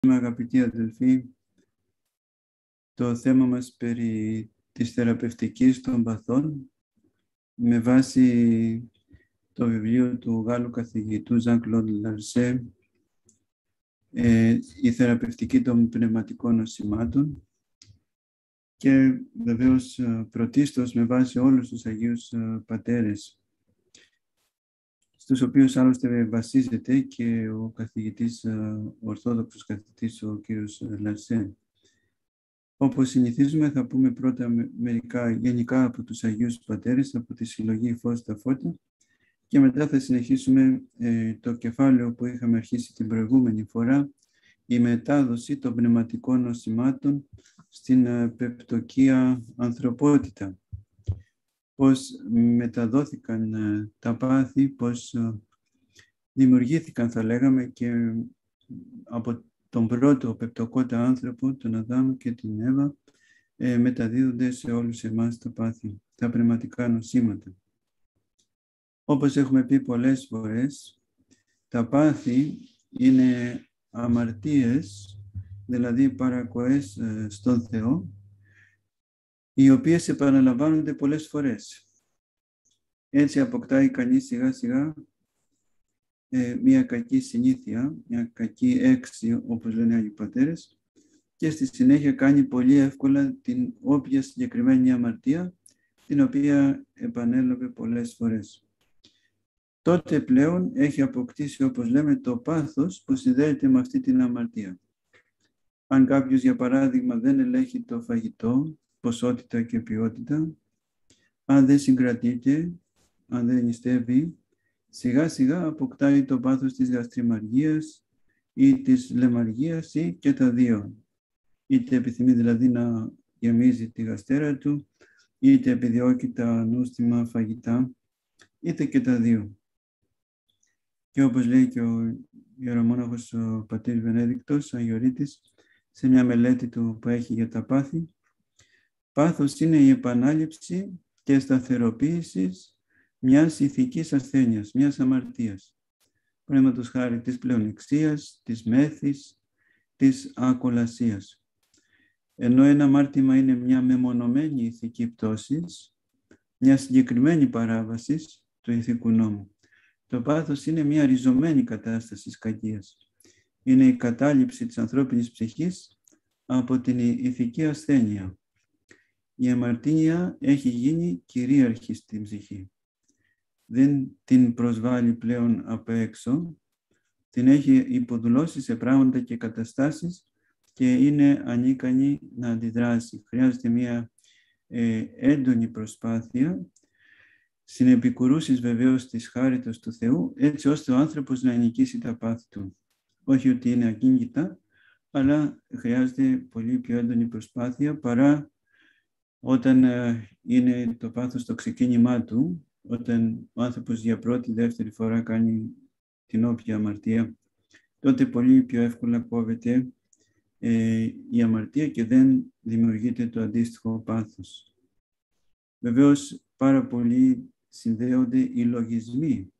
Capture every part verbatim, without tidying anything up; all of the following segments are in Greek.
Αγαπητοί αδελφοί, το θέμα μας περί της θεραπευτικής των παθών με βάση το βιβλίο του Γάλλου καθηγητού Jean-Claude Larset, ε, η θεραπευτική των πνευματικών νοσημάτων, και βεβαίως πρωτίστως με βάση όλους τους Αγίους Πατέρες, στους οποίους άλλωστε βασίζεται και ο καθηγητής, ο ορθόδοξος καθηγητής, ο κύριος Larset. Όπως συνηθίζουμε, θα πούμε πρώτα μερικά γενικά από τους Αγίους Πατέρες, από τη συλλογή Φως στα Φώτα, και μετά θα συνεχίσουμε ε, το κεφάλαιο που είχαμε αρχίσει την προηγούμενη φορά, η μετάδοση των πνευματικών νοσημάτων στην ε, πεπτωκία ανθρωπότητα. Πώς μεταδόθηκαν ε, τα πάθη, πώς ε, δημιουργήθηκαν, θα λέγαμε, και από τον πρώτο πεπτωκότα άνθρωπο, τον Αδάμ και την Εύα, ε, μεταδίδονται σε όλους εμάς τα πάθη, τα πνευματικά νοσήματα. Όπως έχουμε πει πολλές φορές, τα πάθη είναι αμαρτίες, δηλαδή παρακοές ε, στον Θεό, οι οποίες επαναλαμβάνονται πολλές φορές. Έτσι αποκτάει κανείς σιγά σιγά ε, μια κακή συνήθεια, μια κακή έξι, όπως λένε οι Άγιοι Πατέρες, και στη συνέχεια κάνει πολύ εύκολα την όποια συγκεκριμένη αμαρτία, την οποία επανέλαβε πολλές φορές. Τότε πλέον έχει αποκτήσει, όπως λέμε, το πάθος που συνδέεται με αυτή την αμαρτία. Αν κάποιος, για παράδειγμα, δεν ελέγχει το φαγητό, ποσότητα και ποιότητα, αν δεν συγκρατείται, αν δεν νηστεύει, σιγά σιγά αποκτάει το πάθος της γαστριμαργίας ή της λαιμαργίας ή και τα δύο. Είτε επιθυμεί δηλαδή να γεμίζει τη γαστέρα του, είτε επιδιώκει τα νόστιμα φαγητά, είτε και τα δύο. Και όπως λέει και ο ιερομόναχος ο πατήρ Βενέδικτος, Αγιορείτης, σε μια μελέτη του που έχει για τα πάθη, πάθος είναι η επανάληψη και σταθεροποίηση μιας ηθικής ασθένειας, μιας αμαρτίας. Παραδείγματος χάρη της πλεονεξίας, της μέθης, της ακολασίας. Ενώ ένα αμάρτημα είναι μια μεμονωμένη ηθική πτώση, μια συγκεκριμένη παράβαση του ηθικού νόμου. Το πάθος είναι μια ριζωμένη κατάσταση κακίας. Είναι η κατάληψη της ανθρώπινης ψυχής από την ηθική ασθένεια. Η αμαρτία έχει γίνει κυρίαρχη στην ψυχή. Δεν την προσβάλλει πλέον απ' έξω, την έχει υποδουλώσει σε πράγματα και καταστάσεις και είναι ανίκανη να αντιδράσει. Χρειάζεται μια ε, έντονη προσπάθεια, συνεπικουρούσεις βεβαίως της χάριτος του Θεού, έτσι ώστε ο άνθρωπος να νικήσει τα πάθη του. Όχι ότι είναι ακίνητα, αλλά χρειάζεται πολύ πιο έντονη προσπάθεια παρά όταν ε, είναι το πάθος στο ξεκίνημά του, όταν ο άνθρωπος για πρώτη, δεύτερη φορά κάνει την όποια αμαρτία, τότε πολύ πιο εύκολα κόβεται ε, η αμαρτία και δεν δημιουργείται το αντίστοιχο πάθος. Βεβαίως, πάρα πολύ συνδέονται οι λογισμοί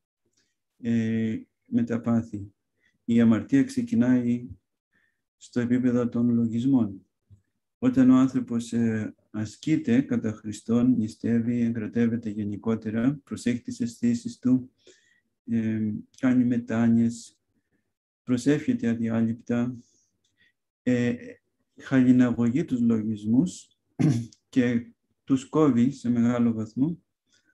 ε, με τα πάθη. Η αμαρτία ξεκινάει στο επίπεδο των λογισμών. Όταν ο άνθρωπος ε, ασκείται κατά Χριστόν, νηστεύει, εγκρατεύεται γενικότερα, προσέχει τις αισθήσεις του, ε, κάνει μετάνοιες, προσεύχεται αδιάλειπτα, ε, χαλιναγωγεί τους λογισμούς και τους κόβει σε μεγάλο βαθμό,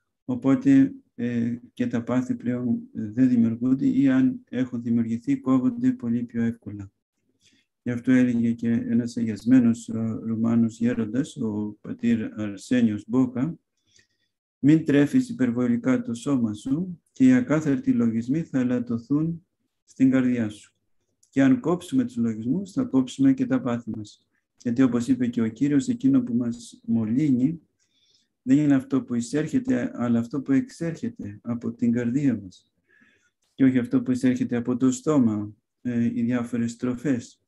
οπότε ε, και τα πάθη πλέον δεν δημιουργούνται ή αν έχουν δημιουργηθεί κόβονται πολύ πιο εύκολα. Γι' αυτό έλεγε και ένας αγιασμένος Ρουμάνος γέροντας, ο πατήρ Αρσένιος Μπόκα, μην τρέφεις υπερβολικά το σώμα σου και οι ακάθαρτοι λογισμοί θα ελαττωθούν στην καρδιά σου. Και αν κόψουμε τους λογισμούς, θα κόψουμε και τα πάθη μας. Γιατί όπως είπε και ο Κύριος, εκείνο που μας μολύνει δεν είναι αυτό που εισέρχεται, αλλά αυτό που εξέρχεται από την καρδία μας. Και όχι αυτό που εισέρχεται από το στόμα, ε, οι διάφορες τροφές.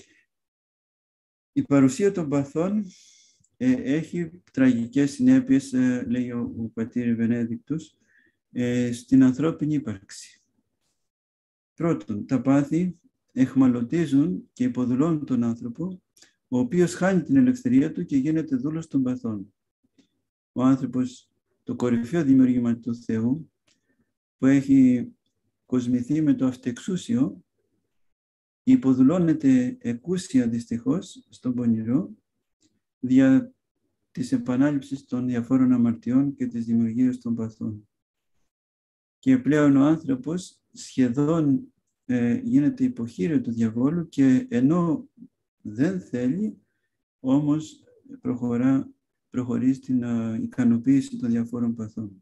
Η παρουσία των παθών ε, έχει τραγικές συνέπειες, ε, λέει ο, ο πατήρ Βενέδικτος, ε, στην ανθρώπινη ύπαρξη. Πρώτον, τα πάθη εχμαλωτίζουν και υποδουλώνουν τον άνθρωπο, ο οποίος χάνει την ελευθερία του και γίνεται δούλος των παθών. Ο άνθρωπος, το κορυφαίο δημιούργημα του Θεού, που έχει κοσμηθεί με το αυτεξούσιο, υποδουλώνεται εκούσια δυστυχώς στον πονηρό δια της επανάληψης των διαφόρων αμαρτιών και της δημιουργίας των παθών. Και πλέον ο άνθρωπος σχεδόν ε, γίνεται υποχείριο του διαβόλου και ενώ δεν θέλει, όμως προχωρά, προχωρεί στην uh, ικανοποίηση των διαφόρων παθών.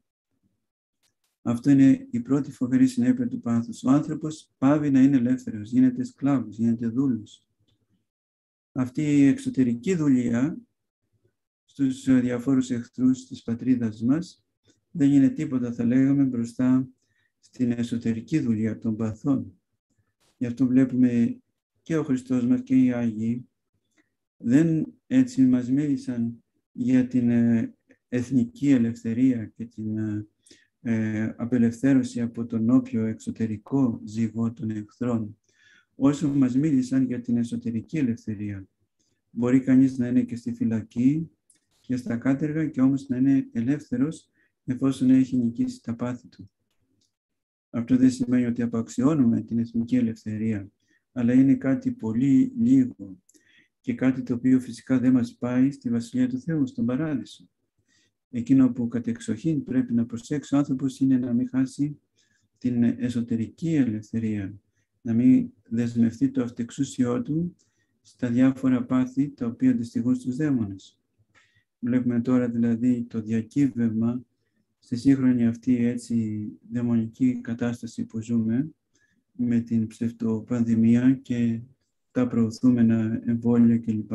Αυτό είναι η πρώτη φοβερή συνέπεια του πάθους. Ο άνθρωπος πάβει να είναι ελεύθερος, γίνεται σκλάβος, γίνεται δούλος. Αυτή η εξωτερική δουλεία στους διαφόρους εχθρούς της πατρίδας μας δεν είναι τίποτα, θα λέγαμε, μπροστά στην εσωτερική δουλεία των παθών. Γι' αυτό βλέπουμε και ο Χριστός μας και οι Άγιοι δεν έτσι μας μίλησαν για την εθνική ελευθερία και την ε, απελευθέρωση από τον όποιο εξωτερικό ζυγό των εχθρών, όσο μας μίλησαν για την εσωτερική ελευθερία. Μπορεί κανείς να είναι και στη φυλακή και στα κάτεργα και όμως να είναι ελεύθερος εφόσον έχει νικήσει τα πάθη του. Αυτό δεν σημαίνει ότι απαξιώνουμε την εθνική ελευθερία, αλλά είναι κάτι πολύ λίγο και κάτι το οποίο φυσικά δεν μας πάει στη Βασιλεία του Θεού, στον Παράδεισο. Εκείνο που κατεξοχήν πρέπει να προσέξει ο άνθρωπος είναι να μην χάσει την εσωτερική ελευθερία, να μην δεσμευτεί το αυτεξούσιό του στα διάφορα πάθη τα οποία αντιστοιχούν στους δαίμονες. Βλέπουμε τώρα δηλαδή το διακύβευμα στη σύγχρονη αυτή έτσι δαιμονική κατάσταση που ζούμε με την ψευτοπανδημία και τα προωθούμενα εμβόλια κλπ.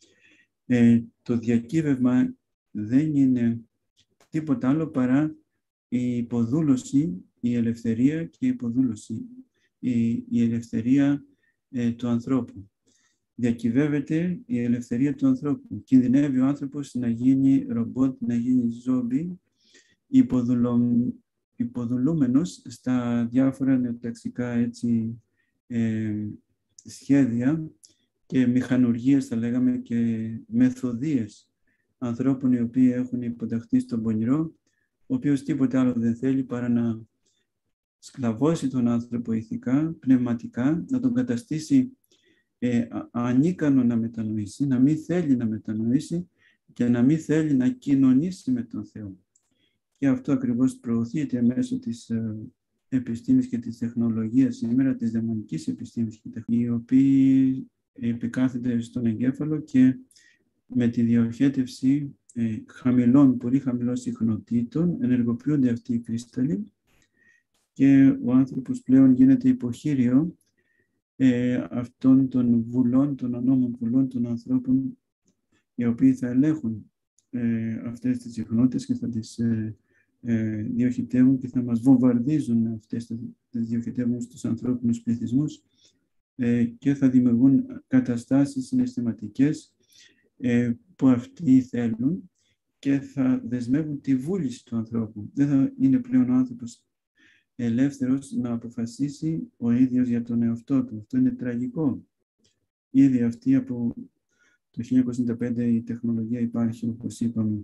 Ε, το διακύβευμα δεν είναι τίποτα άλλο παρά η υποδούλωση, η ελευθερία και η υποδούλωση, η, η ελευθερία ε, του ανθρώπου. Διακυβεύεται η ελευθερία του ανθρώπου. Κινδυνεύει ο άνθρωπος να γίνει ρομπότ, να γίνει ζόμπι, υποδουλω, υποδουλούμενος στα διάφορα νεοταξικά έτσι, ε, σχέδια και μηχανουργίες, θα λέγαμε, και μεθοδίες ανθρώπων οι οποίοι έχουν υποταχθεί στον πονηρό, ο οποίος τίποτε άλλο δεν θέλει παρά να σκλαβώσει τον άνθρωπο ηθικά, πνευματικά, να τον καταστήσει ε, ανίκανο να μετανοήσει, να μην θέλει να μετανοήσει και να μην θέλει να κοινωνήσει με τον Θεό. Και αυτό ακριβώς προωθείται μέσω της ε, επιστήμης και της τεχνολογίας σήμερα, της δαιμονικής επιστήμης και τεχνολογίας, οι οποίοι επικάθεται στον εγκέφαλο και με τη διοχέτευση ε, χαμηλών, πολύ χαμηλών συχνοτήτων ενεργοποιούνται αυτοί οι κρύσταλλοι και ο άνθρωπος πλέον γίνεται υποχείριο ε, αυτών των βουλών, των ανώμων βουλών των ανθρώπων, οι οποίοι θα ελέγχουν ε, αυτές τις συχνότητες και θα τις ε, ε, διοχετεύουν και θα μας βομβαρδίζουν αυτές τις διοχετεύουν στους ανθρώπινους πληθυσμούς ε, και θα δημιουργούν καταστάσεις συναισθηματικές ε, που αυτοί θέλουν και θα δεσμεύουν τη βούληση του ανθρώπου. Δεν θα είναι πλέον ο άνθρωπος ελεύθερος να αποφασίσει ο ίδιος για τον εαυτό του. Αυτό είναι τραγικό. Ήδη αυτή από το χίλια εννιακόσια ενενήντα πέντε η τεχνολογία υπάρχει, όπως είπαμε.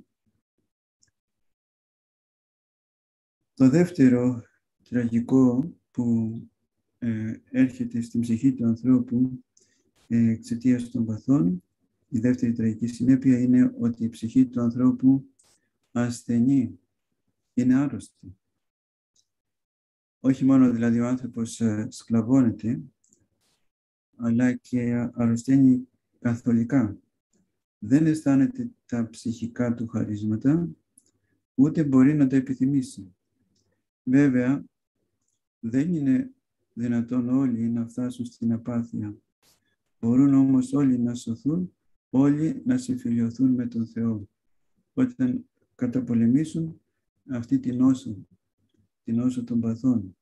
Το δεύτερο τραγικό που ε, έρχεται στην ψυχή του ανθρώπου ε, εξαιτίας των παθών, η δεύτερη τραγική συνέπεια είναι ότι η ψυχή του ανθρώπου ασθενεί, είναι άρρωστη. Όχι μόνο δηλαδή ο άνθρωπος ε, σκλαβώνεται, αλλά και αρρωσταίνει καθολικά. Δεν αισθάνεται τα ψυχικά του χαρίσματα, ούτε μπορεί να τα επιθυμήσει. Βέβαια, δεν είναι δυνατόν όλοι να φτάσουν στην απάθεια. Μπορούν όμως όλοι να σωθούν, όλοι να συμφιλιωθούν με τον Θεό, όταν καταπολεμήσουν αυτή την νόσο, την νόσο των παθών.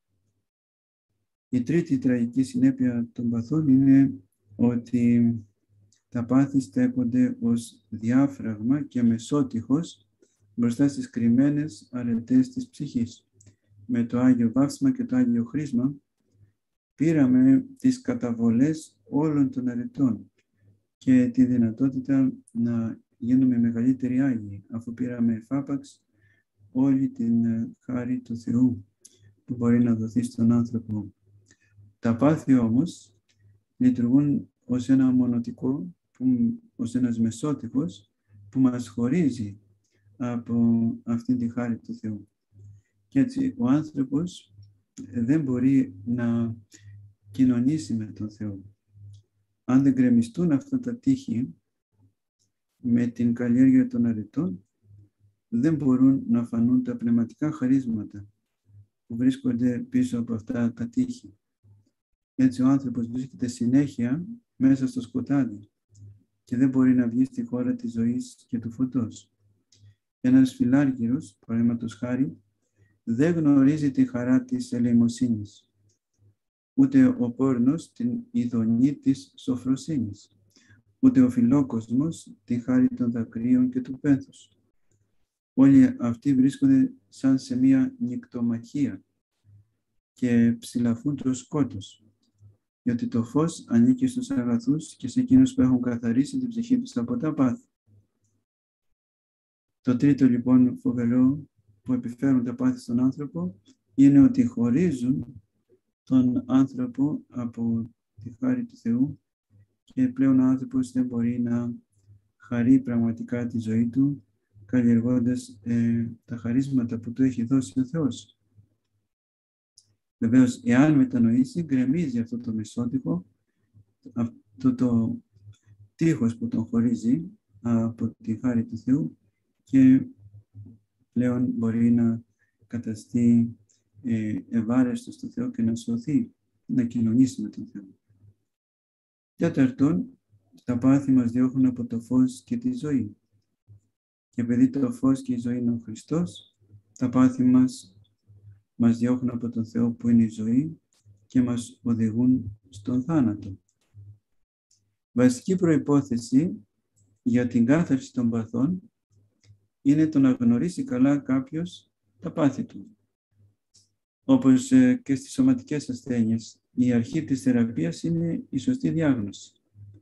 Η τρίτη τραγική συνέπεια των παθών είναι ότι τα πάθη στέκονται ως διάφραγμα και μεσότυχος μπροστά στις κρυμμένες αρετές της ψυχής. Με το Άγιο Βάφτισμα και το Άγιο Χρίσμα πήραμε τις καταβολές όλων των αρετών και τη δυνατότητα να γίνουμε μεγαλύτεροι Άγιοι, αφού πήραμε εφάπαξ όλη την χάρη του Θεού που μπορεί να δοθεί στον άνθρωπο. Τα πάθη όμως λειτουργούν ως ένα μονοτικό, που, ως ένας μεσότυχος που μας χωρίζει από αυτή τη χάρη του Θεού. Και έτσι ο άνθρωπος δεν μπορεί να κοινωνήσει με τον Θεό. Αν δεν γκρεμιστούν αυτά τα τείχη με την καλλιέργεια των αρετών, δεν μπορούν να φανούν τα πνευματικά χαρίσματα που βρίσκονται πίσω από αυτά τα τείχη. Έτσι ο άνθρωπος βρίσκεται συνέχεια μέσα στο σκοτάδι και δεν μπορεί να βγει στη χώρα της ζωής και του φωτός. Ένας φιλάργυρος, παραδείγματος χάρη, δεν γνωρίζει τη χαρά της ελεημοσύνης, ούτε ο πόρνος την ειδονή της σοφροσύνης, ούτε ο φιλόκοσμος τη χάρη των δακρύων και του πένθους. Όλοι αυτοί βρίσκονται σαν σε μία νυκτομαχία και ψηλαφούν το σκότος, διότι το φως ανήκει στους αγαθούς και σε εκείνους που έχουν καθαρίσει την ψυχή τους από τα πάθη. Το τρίτο λοιπόν φοβερό που επιφέρουν τα πάθη στον άνθρωπο είναι ότι χωρίζουν τον άνθρωπο από τη χάρη του Θεού και πλέον ο άνθρωπος δεν μπορεί να χαρεί πραγματικά τη ζωή του καλλιεργώντας ε, τα χαρίσματα που του έχει δώσει ο Θεός. Βεβαίως, εάν μετανοήσει, γκρεμίζει αυτό το μεσότυχο, αυτό το τείχος που τον χωρίζει από τη χάρη του Θεού και πλέον μπορεί να καταστεί ε, ευάρεστος στο Θεό και να σωθεί, να κοινωνήσει με τον Θεό. Τέταρτον, τα πάθη μας διώχνουν από το φως και τη ζωή. Και επειδή το φως και η ζωή είναι ο Χριστός, τα πάθη μας μας διώχνουν από τον Θεό που είναι η ζωή και μας οδηγούν στον θάνατο. Βασική προϋπόθεση για την κάθαρση των παθών είναι το να γνωρίσει καλά κάποιος τα πάθη του. Όπως και στις σωματικές ασθένειες, η αρχή της θεραπείας είναι η σωστή διάγνωση.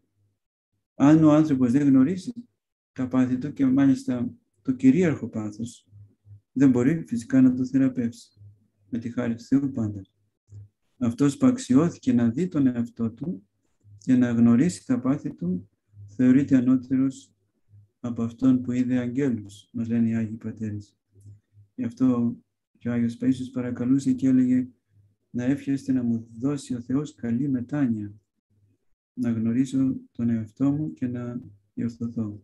Αν ο άνθρωπος δεν γνωρίζει τα πάθη του και μάλιστα το κυρίαρχο πάθος, δεν μπορεί φυσικά να το θεραπεύσει. Με τη χάρη του Θεού πάντα. Αυτός που αξιώθηκε να δει τον εαυτό του και να γνωρίσει τα πάθη του, θεωρείται ανώτερος από αυτόν που είδε αγγέλους, μας λένε οι Άγιοι Πατέρες. Γι' αυτό και ο Άγιος Παΐσιος παρακαλούσε και έλεγε να εύχεστε να μου δώσει ο Θεός καλή μετάνοια, να γνωρίσω τον εαυτό μου και να διορθωθώ.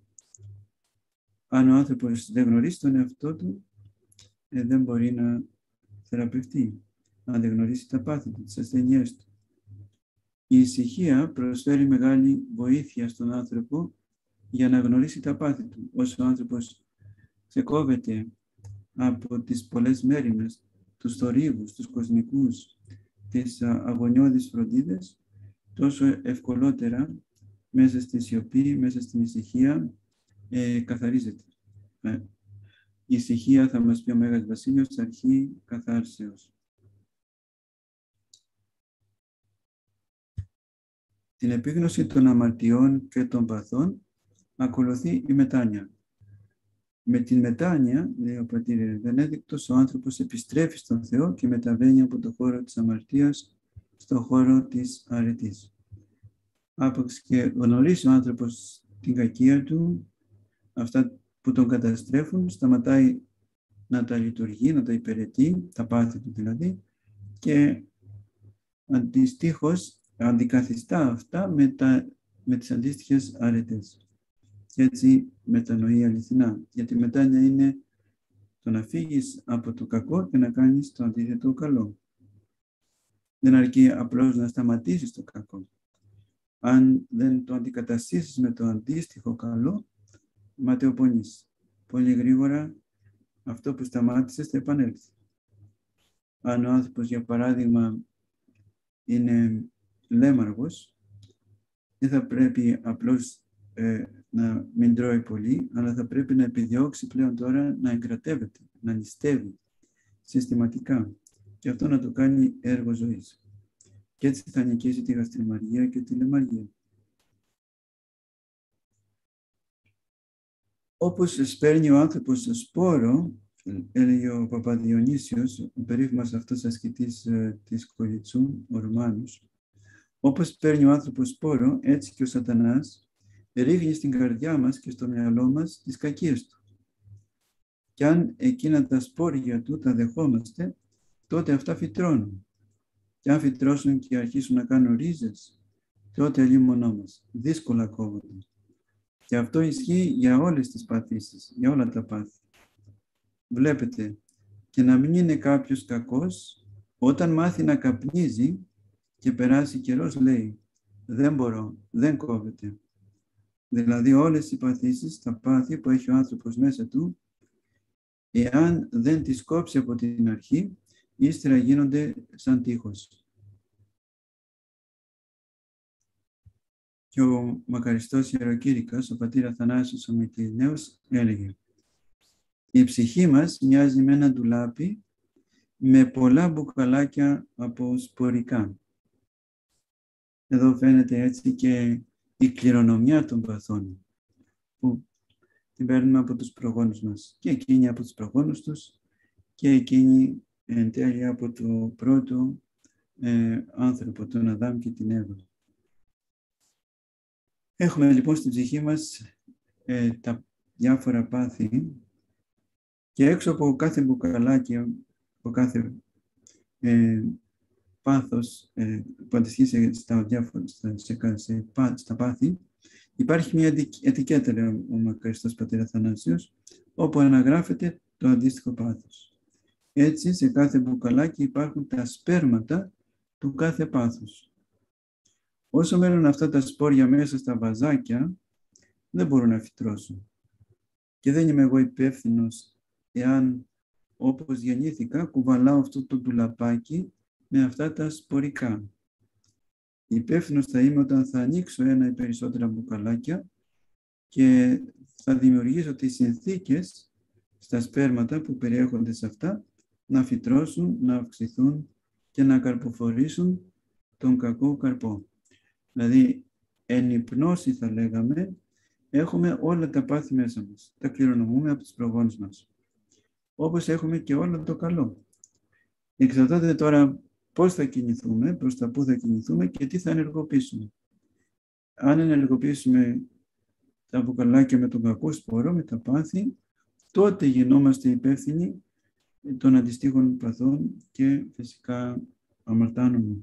Αν ο άνθρωπος δεν γνωρίσει τον εαυτό του, ε, δεν μπορεί να θεραπευτεί, αν δεν γνωρίσει τα πάθη του, τις ασθενειές του. Η ησυχία προσφέρει μεγάλη βοήθεια στον άνθρωπο για να γνωρίσει τα πάθη του. Όσο ο άνθρωπος ξεκόβεται από τις πολλές μέριμνες, τους θορύβους, τους κοσμικούς, τις αγωνιώδεις φροντίδες, τόσο ευκολότερα μέσα στη σιωπή, μέσα στην ησυχία ε, καθαρίζεται. Ε, η ησυχία, θα μας πει ο Μέγας Βασίλειος, αρχή καθάρσεως. Την επίγνωση των αμαρτιών και των παθών ακολουθεί η μετάνοια. Με την μετάνοια, λέει ο πατήρ Βενέδικτος, ο άνθρωπος επιστρέφει στον Θεό και μεταβαίνει από το χώρο της αμαρτίας στον χώρο της αρετής. Άπαξ και γνωρίσει ο άνθρωπος την κακία του, αυτά που τον καταστρέφουν, σταματάει να τα λειτουργεί, να τα υπηρετεί, τα πάθη του δηλαδή, και αντιστοίχως αντικαθιστά αυτά με, τα, με τις αντίστοιχες αρετές. Και έτσι μετανοεί αληθινά. Γιατί μετάνοια είναι το να φύγεις από το κακό και να κάνεις το αντίθετο καλό. Δεν αρκεί απλώς να σταματήσεις το κακό. Αν δεν το αντικαταστήσεις με το αντίστοιχο καλό, ματαιοπονείς. Πολύ γρήγορα αυτό που σταμάτησες θα επανέλθει. Αν ο άνθρωπος, για παράδειγμα, είναι λέμαργος, δεν θα πρέπει απλώς ε, να μην τρώει πολύ, αλλά θα πρέπει να επιδιώξει πλέον τώρα να εγκρατεύεται, να νηστεύει συστηματικά και αυτό να το κάνει έργο ζωής. και έτσι θα νικήσει τη γαστριμαργία και τη λαιμαργία. Όπως σπέρνει ο άνθρωπος σπόρο, έλεγε ο Παπαδιονύσιος, ο περίφημος αυτός ασκητής ε, της Κολιτσού, ο Ρουμάνος, όπως παίρνει ο άνθρωπος σπόρο, έτσι και ο σατανάς ρίχνει στην καρδιά μας και στο μυαλό μας τις κακίες του. Και αν εκείνα τα σπόρια του τα δεχόμαστε, τότε αυτά φυτρώνουν. Και αν φυτρώσουν και αρχίσουν να κάνουν ρίζες, τότε αλλήμωνό μας. Δύσκολα κόβονται. Και αυτό ισχύει για όλες τις παθήσεις, για όλα τα πάθη. Βλέπετε, και να μην είναι κάποιος κακός, όταν μάθει να καπνίζει και περάσει καιρός, λέει, δεν μπορώ, δεν κόβεται. Δηλαδή όλες οι παθήσεις, τα πάθη που έχει ο άνθρωπος μέσα του, εάν δεν τις κόψει από την αρχή, ύστερα γίνονται σαν τείχος. Και ο μακαριστός ιεροκήρυκας, ο πατήρ Αθανάσιος ο Μυτιληναίος, έλεγε, η ψυχή μας μοιάζει με ένα ντουλάπι με πολλά μπουκαλάκια από σπορικά. Εδώ φαίνεται έτσι και η κληρονομιά των παθών που την παίρνουμε από τους προγόνους μας. Και εκείνοι από τους προγόνους τους και εκείνοι εν τέλει από το πρώτο ε, άνθρωπο, τον Αδάμ και την Εύα. Έχουμε λοιπόν στην ψυχή μας ε, τα διάφορα πάθη και έξω από κάθε μπουκαλάκι, από κάθε ε, πάθος ε, που αντιστοιχεί στα διάφορα στα, σε, σε, στα πάθη, υπάρχει μια ετικέτα, λέει ο μακαριστός πατήρ Αθανάσιος, όπου αναγράφεται το αντίστοιχο πάθος. Έτσι, σε κάθε μπουκαλάκι υπάρχουν τα σπέρματα του κάθε πάθους. Όσο μένουν αυτά τα σπόρια μέσα στα βαζάκια, δεν μπορούν να φυτρώσουν. Και δεν είμαι εγώ υπεύθυνος εάν, όπως γεννήθηκα, κουβαλάω αυτό το ντουλαπάκι με αυτά τα σπορικά. Υπεύθυνος θα είμαι όταν θα ανοίξω ένα ή περισσότερα μπουκαλάκια και θα δημιουργήσω τις συνθήκες στα σπέρματα που περιέχονται σε αυτά να φυτρώσουν, να αυξηθούν και να καρποφορήσουν τον κακό καρπό. Δηλαδή, εν υπνώση θα λέγαμε, έχουμε όλα τα πάθη μέσα μας. Τα κληρονομούμε από τους προγόνους μας. Όπως έχουμε και όλο το καλό. Εξαρτάται τώρα πώς θα κινηθούμε, προς τα πού θα κινηθούμε και τι θα ενεργοποιήσουμε. Αν ενεργοποιήσουμε τα μπουκαλάκια με τον κακό σπόρο, με τα πάθη, τότε γινόμαστε υπεύθυνοι των αντιστοίχων παθών και φυσικά αμαρτάνουμε.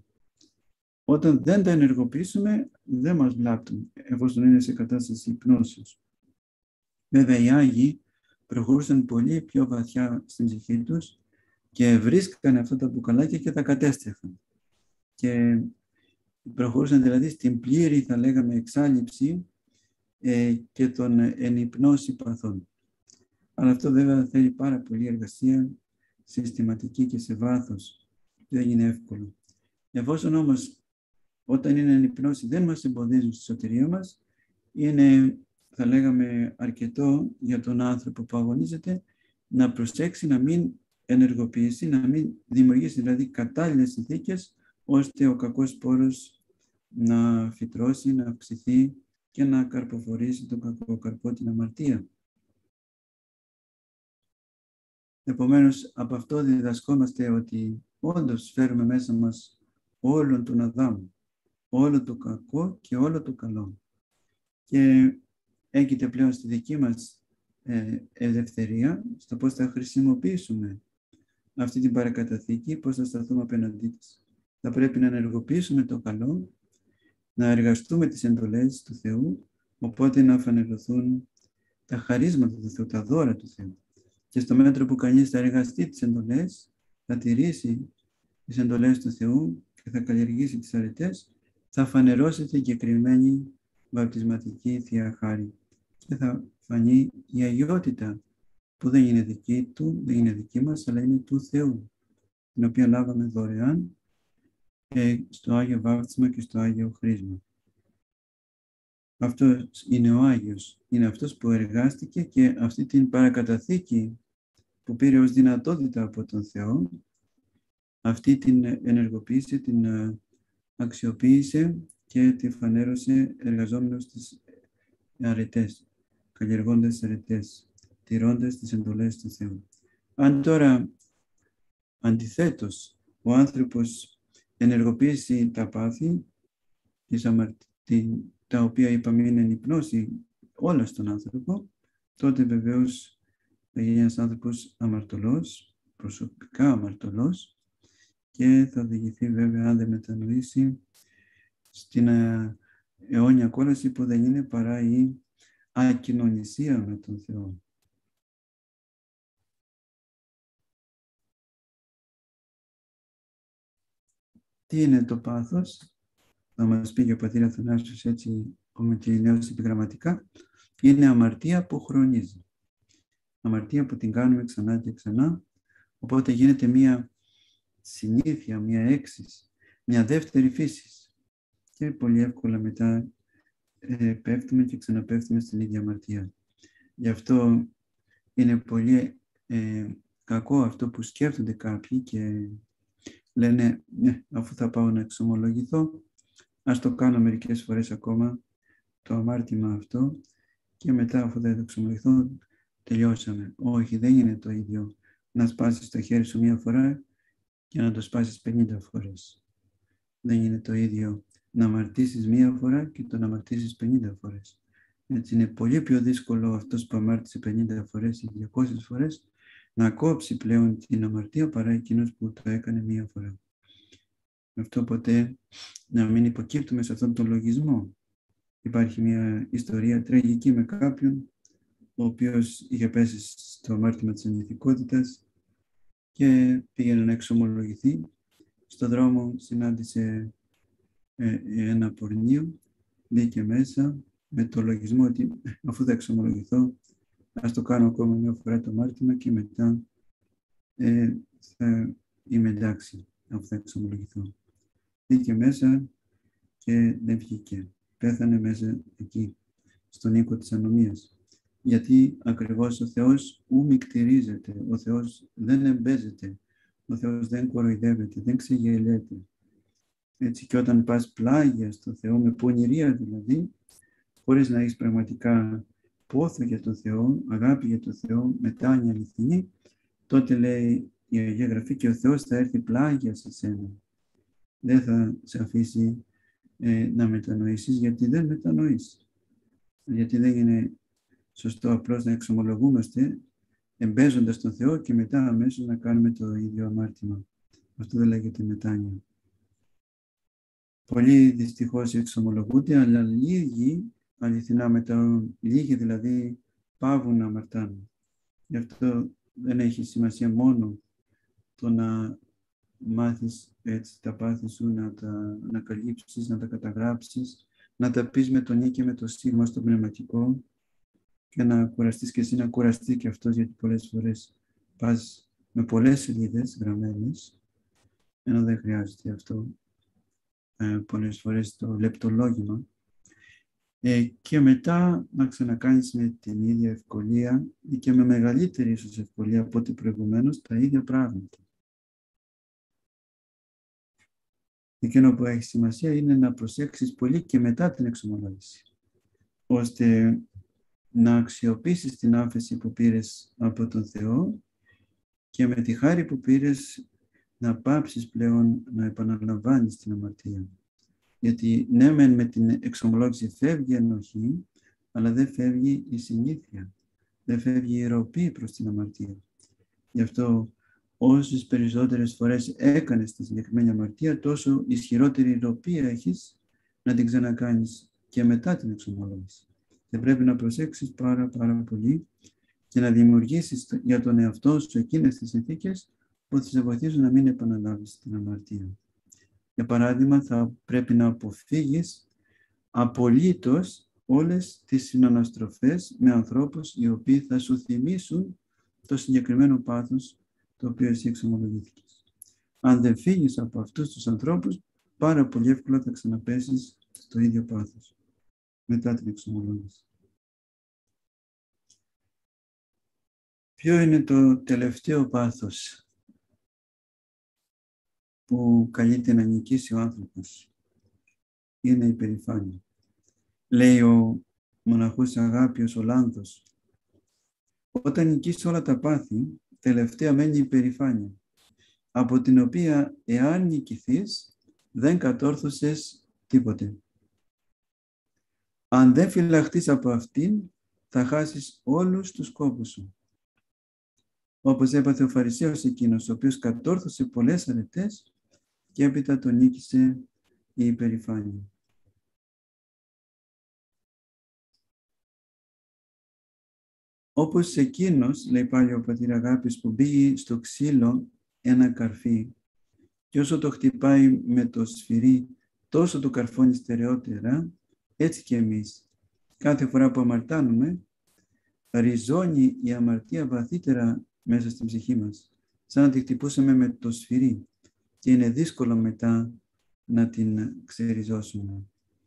Όταν δεν τα ενεργοποιήσουμε, δεν μας βλάπτουν, εφόσον είναι σε κατάσταση υπνώσεως. Βέβαια, οι Άγιοι προχωρούσαν πολύ πιο βαθιά στην ψυχή τους και βρίσκαν αυτά τα μπουκαλάκια και τα κατέστρεφαν. Και προχωρούσαν δηλαδή στην πλήρη, θα λέγαμε, εξάλειψη ε, και των ενυπνώσει παθών. Αλλά αυτό βέβαια θέλει πάρα πολύ εργασία, συστηματική και σε βάθος. Δεν είναι εύκολο. Εφόσον όμως όταν είναι ενυπνώσει δεν μας εμποδίζουν στη σωτηρία μας, είναι, θα λέγαμε, αρκετό για τον άνθρωπο που αγωνίζεται να προσέξει να μην ενεργοποιήσει, να μην δημιουργήσει δηλαδή κατάλληλες συνθήκες ώστε ο κακός σπόρος να φυτρώσει, να αυξηθεί και να καρποφορήσει τον κακό καρπό, την αμαρτία. Επομένως, από αυτό διδασκόμαστε ότι όντως φέρουμε μέσα μας όλον τον Αδάμ, όλο το κακό και όλο το καλό. Και έγκυται πλέον στη δική μας ε, ελευθερία, στο πώς θα χρησιμοποιήσουμε αυτή την παρακαταθήκη, πώς θα σταθούμε απέναντί της. Θα πρέπει να ενεργοποιήσουμε το καλό, να εργαστούμε τις εντολές του Θεού, οπότε να φανερωθούν τα χαρίσματα του Θεού, τα δώρα του Θεού. Και στο μέτρο που κανείς θα εργαστεί τις εντολές, θα τηρήσει τις εντολές του Θεού και θα καλλιεργήσει τις αρετές, θα φανερώσει την συγκεκριμένη βαπτισματική Θεία Χάρη και θα φανεί η αγιότητα που δεν είναι δική του, δεν είναι δική μας, αλλά είναι του Θεού, την οποία λάβαμε δωρεάν ε, στο Άγιο Βάπτισμα και στο Άγιο Χρίσμα. Αυτός είναι ο Άγιος, είναι αυτός που εργάστηκε και αυτή την παρακαταθήκη που πήρε ως δυνατότητα από τον Θεό, αυτή την ενεργοποίηση, την αξιοποίησε και τη φανέρωσε εργαζόμενος στις αρετές, καλλιεργώντας τις αρετές, τηρώντας τις εντολές του Θεού. Αν τώρα, αντιθέτως, ο άνθρωπος ενεργοποιήσει τα πάθη, τα οποία είπαμε είναι ενυπνώσει όλα στον άνθρωπο, τότε βεβαίως θα γίνει ένας άνθρωπος αμαρτωλός, προσωπικά αμαρτωλός, και θα οδηγηθεί βέβαια, αν δεν μετανοήσει, στην αιώνια κόλαση που δεν είναι παρά η ακοινωνισία με τον Θεό. Τι είναι το πάθος? Θα μας πει και ο πατήρ Αθανάσιος έτσι με τη νέωση επιγραμματικά. Είναι αμαρτία που χρονίζει. Αμαρτία που την κάνουμε ξανά και ξανά. Οπότε γίνεται μία συνήθεια, μία έξις, μία δεύτερη φύση. Και πολύ εύκολα μετά ε, πέφτουμε και ξαναπέφτουμε στην ίδια αμαρτία. Γι' αυτό είναι πολύ ε, κακό αυτό που σκέφτονται κάποιοι και λένε, ναι, αφού θα πάω να εξομολογηθώ, ας το κάνω μερικές φορές ακόμα το αμάρτημα αυτό και μετά, αφού θα το εξομολογηθώ, τελειώσαμε. Όχι, δεν είναι το ίδιο να σπάσεις το χέρι σου μία φορά και να το σπάσεις πενήντα φορές. Δεν είναι το ίδιο να αμαρτήσεις μία φορά και το να αμαρτήσεις πενήντα φορές. Έτσι είναι πολύ πιο δύσκολο αυτός που αμάρτησε πενήντα φορές ή διακόσιες φορές να κόψει πλέον την αμαρτία παρά εκείνος που το έκανε μία φορά. Αυτό ποτέ να μην υποκύπτουμε σε αυτόν τον λογισμό. Υπάρχει μια ιστορία τραγική με κάποιον ο οποίος είχε πέσει στο αμάρτημα της ανηθικότητας και πήγαινε να εξομολογηθεί. Στον δρόμο συνάντησε ε, ένα πορνείο, μπήκε μέσα με το λογισμό ότι αφού θα εξομολογηθώ, ας το κάνω ακόμα μια φορά το αμάρτημα και μετά ε, θα είμαι εντάξει αφού θα εξομολογηθώ. Μπήκε μέσα και δεν βγήκε. Πέθανε μέσα εκεί, στον οίκο της ανομίας. Γιατί ακριβώς ο Θεός ου μικτηρίζεται, ο Θεός δεν εμπέζεται, ο Θεός δεν κοροϊδεύεται, δεν ξεγελέται. Έτσι και όταν πας πλάγια στο Θεό, με πονηρία δηλαδή, χωρίς να έχεις πραγματικά πόθο για τον Θεό, αγάπη για τον Θεό, μετάνοια αληθινή, τότε λέει η Αγία Γραφή και ο Θεός θα έρθει πλάγια σε σένα. Δεν θα σε αφήσει ε, να μετανοήσεις, γιατί δεν μετανοείς. Γιατί δεν είναι σωστό απλώς να εξομολογούμαστε εμπέζοντας τον Θεό και μετά αμέσως να κάνουμε το ίδιο αμάρτημα. Αυτό δεν λέγεται μετάνοια. Πολλοί δυστυχώς εξομολογούνται, αλλά λίγοι αληθινά μετανοούν. Λίγοι δηλαδή παύουν να αμαρτάνουν. Γι' αυτό δεν έχει σημασία μόνο το να μάθεις έτσι τα πάθη σου, να τα ανακαλύψεις, να τα καταγράψεις, να τα πεις με τον ή και με το σίγμα στο πνευματικό και να κουραστείς και εσύ να κουραστεί και αυτός, γιατί πολλές φορές πας με πολλές σελίδες γραμμένες, ενώ δεν χρειάζεται αυτό ε, πολλές φορές το λεπτολόγημα, ε, και μετά να ξανακάνεις με την ίδια ευκολία ή και με μεγαλύτερη ίσως ευκολία από ό,τι προηγουμένως τα ίδια πράγματα. Εκείνο που έχει σημασία είναι να προσέξεις πολύ και μετά την εξομολόγηση, ώστε να αξιοποιήσεις την άφεση που πήρες από τον Θεό και με τη χάρη που πήρες να πάψεις πλέον να επαναλαμβάνεις την αμαρτία. Γιατί ναι μεν με την εξομολόγηση φεύγει η ενοχή, αλλά δεν φεύγει η συνήθεια, δεν φεύγει η ροπή προς την αμαρτία. Γι' αυτό όσες περισσότερες φορές έκανες τη συγκεκριμένη αμαρτία, τόσο ισχυρότερη ροπή έχεις να την ξανακάνεις και μετά την εξομολόγηση. Δεν πρέπει να προσέξεις πάρα πάρα πολύ και να δημιουργήσεις για τον εαυτό σου εκείνες τις συνθήκες που θα σε βοηθήσουν να μην επαναλάβεις την αμαρτία. Για παράδειγμα, θα πρέπει να αποφύγεις απολύτως όλες τις συναναστροφές με ανθρώπους οι οποίοι θα σου θυμίσουν το συγκεκριμένο πάθος το οποίο εσύ εξομολογήθηκες. Αν δεν φύγεις από αυτούς τους ανθρώπους, πάρα πολύ εύκολα θα ξαναπέσεις στο ίδιο πάθος μετά την εξομολόγηση. Ποιο είναι το τελευταίο πάθος που καλείται να νικήσει ο άνθρωπος? είναι η περηφάνεια. Λέει ο μοναχός Αγάπιος ο Λάνθος, όταν νικείς όλα τα πάθη, τελευταία μένει η περηφάνεια, από την οποία εάν νικηθείς, δεν κατόρθωσες τίποτε. Αν δεν φυλαχτείς από αυτήν, θα χάσεις όλους τους κόπους σου. Όπως έπαθε ο Φαρισαίος εκείνος, ο οποίος κατόρθωσε πολλές αρετές και έπειτα τον νίκησε η υπερηφάνεια. Όπως εκείνος, λέει πάλι ο πατήρ Αγάπης, που μπήκε στο ξύλο ένα καρφί και όσο το χτυπάει με το σφυρί, τόσο το καρφώνει στερεότερα, έτσι και εμείς. Κάθε φορά που αμαρτάνουμε, ριζώνει η αμαρτία βαθύτερα μέσα στην ψυχή μας, σαν να τη χτυπούσαμε με το σφυρί και είναι δύσκολο μετά να την ξεριζώσουμε.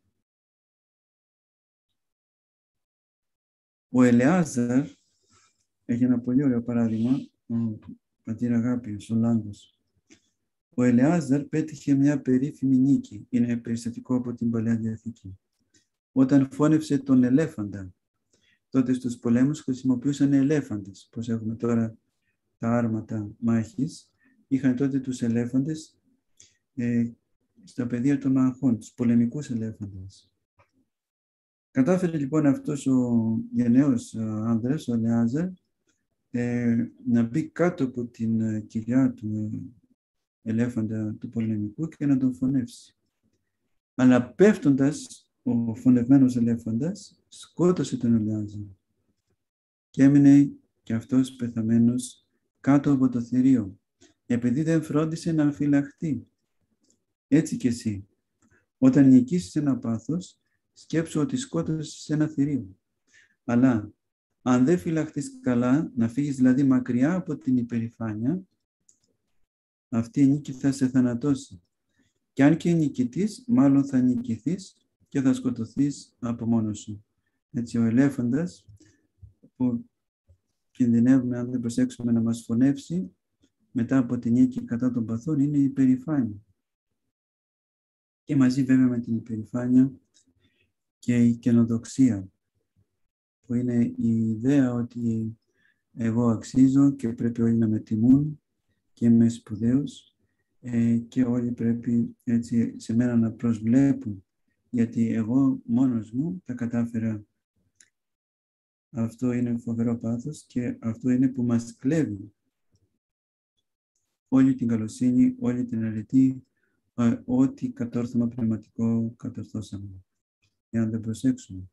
Ο Ελεάζαρ έχει ένα πολύ ωραίο παράδειγμα, ο πατήρ Αγάπιος, ο Λάνθος. Ο Ελεάζαρ πέτυχε μια περίφημη νίκη, είναι περιστατικό από την Παλαιά Διαθήκη. Όταν φώνευσε τον ελέφαντα, τότε στους πολέμους χρησιμοποιούσαν ελέφαντες, πως έχουμε τώρα τα άρματα μάχης, είχαν τότε τους ελέφαντες ε, στα πεδία των μαχών, τους πολεμικούς ελέφαντες. Κατάφερε λοιπόν αυτός ο γενναίος άνδρας, ο Ελεάζαρ, ε, να μπει κάτω από την ε, κοιλιά του ε, ελέφαντα του πολεμικού και να τον φωνεύσει. Αλλά πέφτοντας ο φωνευμένος ελέφαντας, σκότωσε τον Ελεάζαρ και έμεινε και αυτός πεθαμένος κάτω από το θηρίο, επειδή δεν φρόντισε να φυλαχτεί. Έτσι και εσύ, όταν νικήσεις ένα πάθος, σκέψου ότι σκότωσες ένα θηρίο. Αλλά αν δεν φυλαχτείς καλά, να φύγεις δηλαδή μακριά από την υπερηφάνεια, αυτή η νίκη θα σε θανατώσει. Και αν και νικητής, μάλλον θα νικηθείς και θα σκοτωθείς από μόνος σου. Έτσι ο ελέφαντας, που κινδυνεύουμε αν δεν προσέξουμε να μας φωνεύσει μετά από την νίκη κατά των παθών, είναι η υπερηφάνεια. Και μαζί βέβαια με την υπερηφάνεια και η καινοδοξία, που είναι η ιδέα ότι εγώ αξίζω και πρέπει όλοι να με τιμούν και είμαι σπουδαίος ε, και όλοι πρέπει έτσι σε μένα να προσβλέπουν, γιατί εγώ μόνος μου τα κατάφερα. Αυτό είναι φοβερό πάθος και αυτό είναι που μας κλέβει όλη την καλοσύνη, όλη την αρετή, ε, ό,τι κατόρθωμα πνευματικό κατορθώσαμε, εάν δεν προσέξουμε.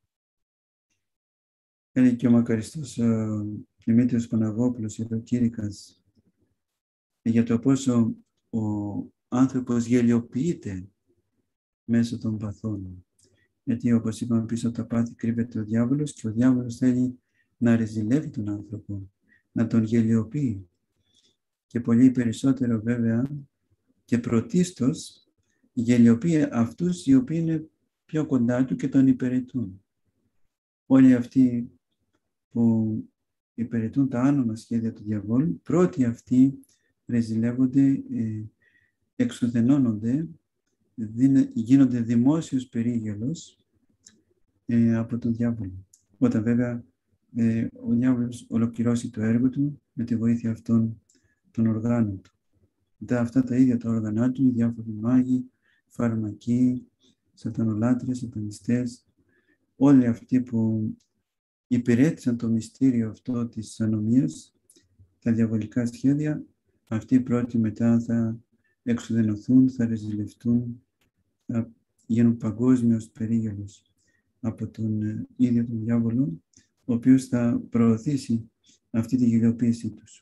Είναι και ο μακαριστός ο Δημήτριος Παναγόπουλος, ιεροκήρυκας, για το πόσο ο άνθρωπος γελιοποιείται μέσω των παθών. Γιατί όπως είπαμε, πίσω από τα πάθη κρύβεται ο διάβολος και ο διάβολος θέλει να ρεζιλεύει τον άνθρωπο, να τον γελιοποιεί. Και πολύ περισσότερο βέβαια και πρωτίστως γελιοποιεί αυτούς οι οποίοι είναι πιο κοντά του και τον υπηρετούν. Όλοι αυτοί που υπηρετούν τα άνομα σχέδια του διαβόλου, πρώτοι αυτοί ρεζιλεύονται, ε, εξουθενώνονται, γίνονται δημόσιος περίγελος ε, από τον διάβολο. Όταν βέβαια ε, ο διάβολος ολοκληρώσει το έργο του με τη βοήθεια αυτών των οργάνων του. Μετά αυτά τα ίδια τα όργανα του, οι διάφοροι μάγοι, φαρμακοί, σατανολάτρες, σατανιστές, όλοι αυτοί που υπηρέτησαν το μυστήριο αυτό της ανομίας, τα διαβολικά σχέδια, αυτοί πρώτοι μετά θα εξουδενωθούν, θα ρεζιλευτούν, θα γίνουν παγκόσμιος περίγελος από τον ίδιο τον διάβολο, ο οποίος θα προωθήσει αυτή τη γελιοποίησή τους.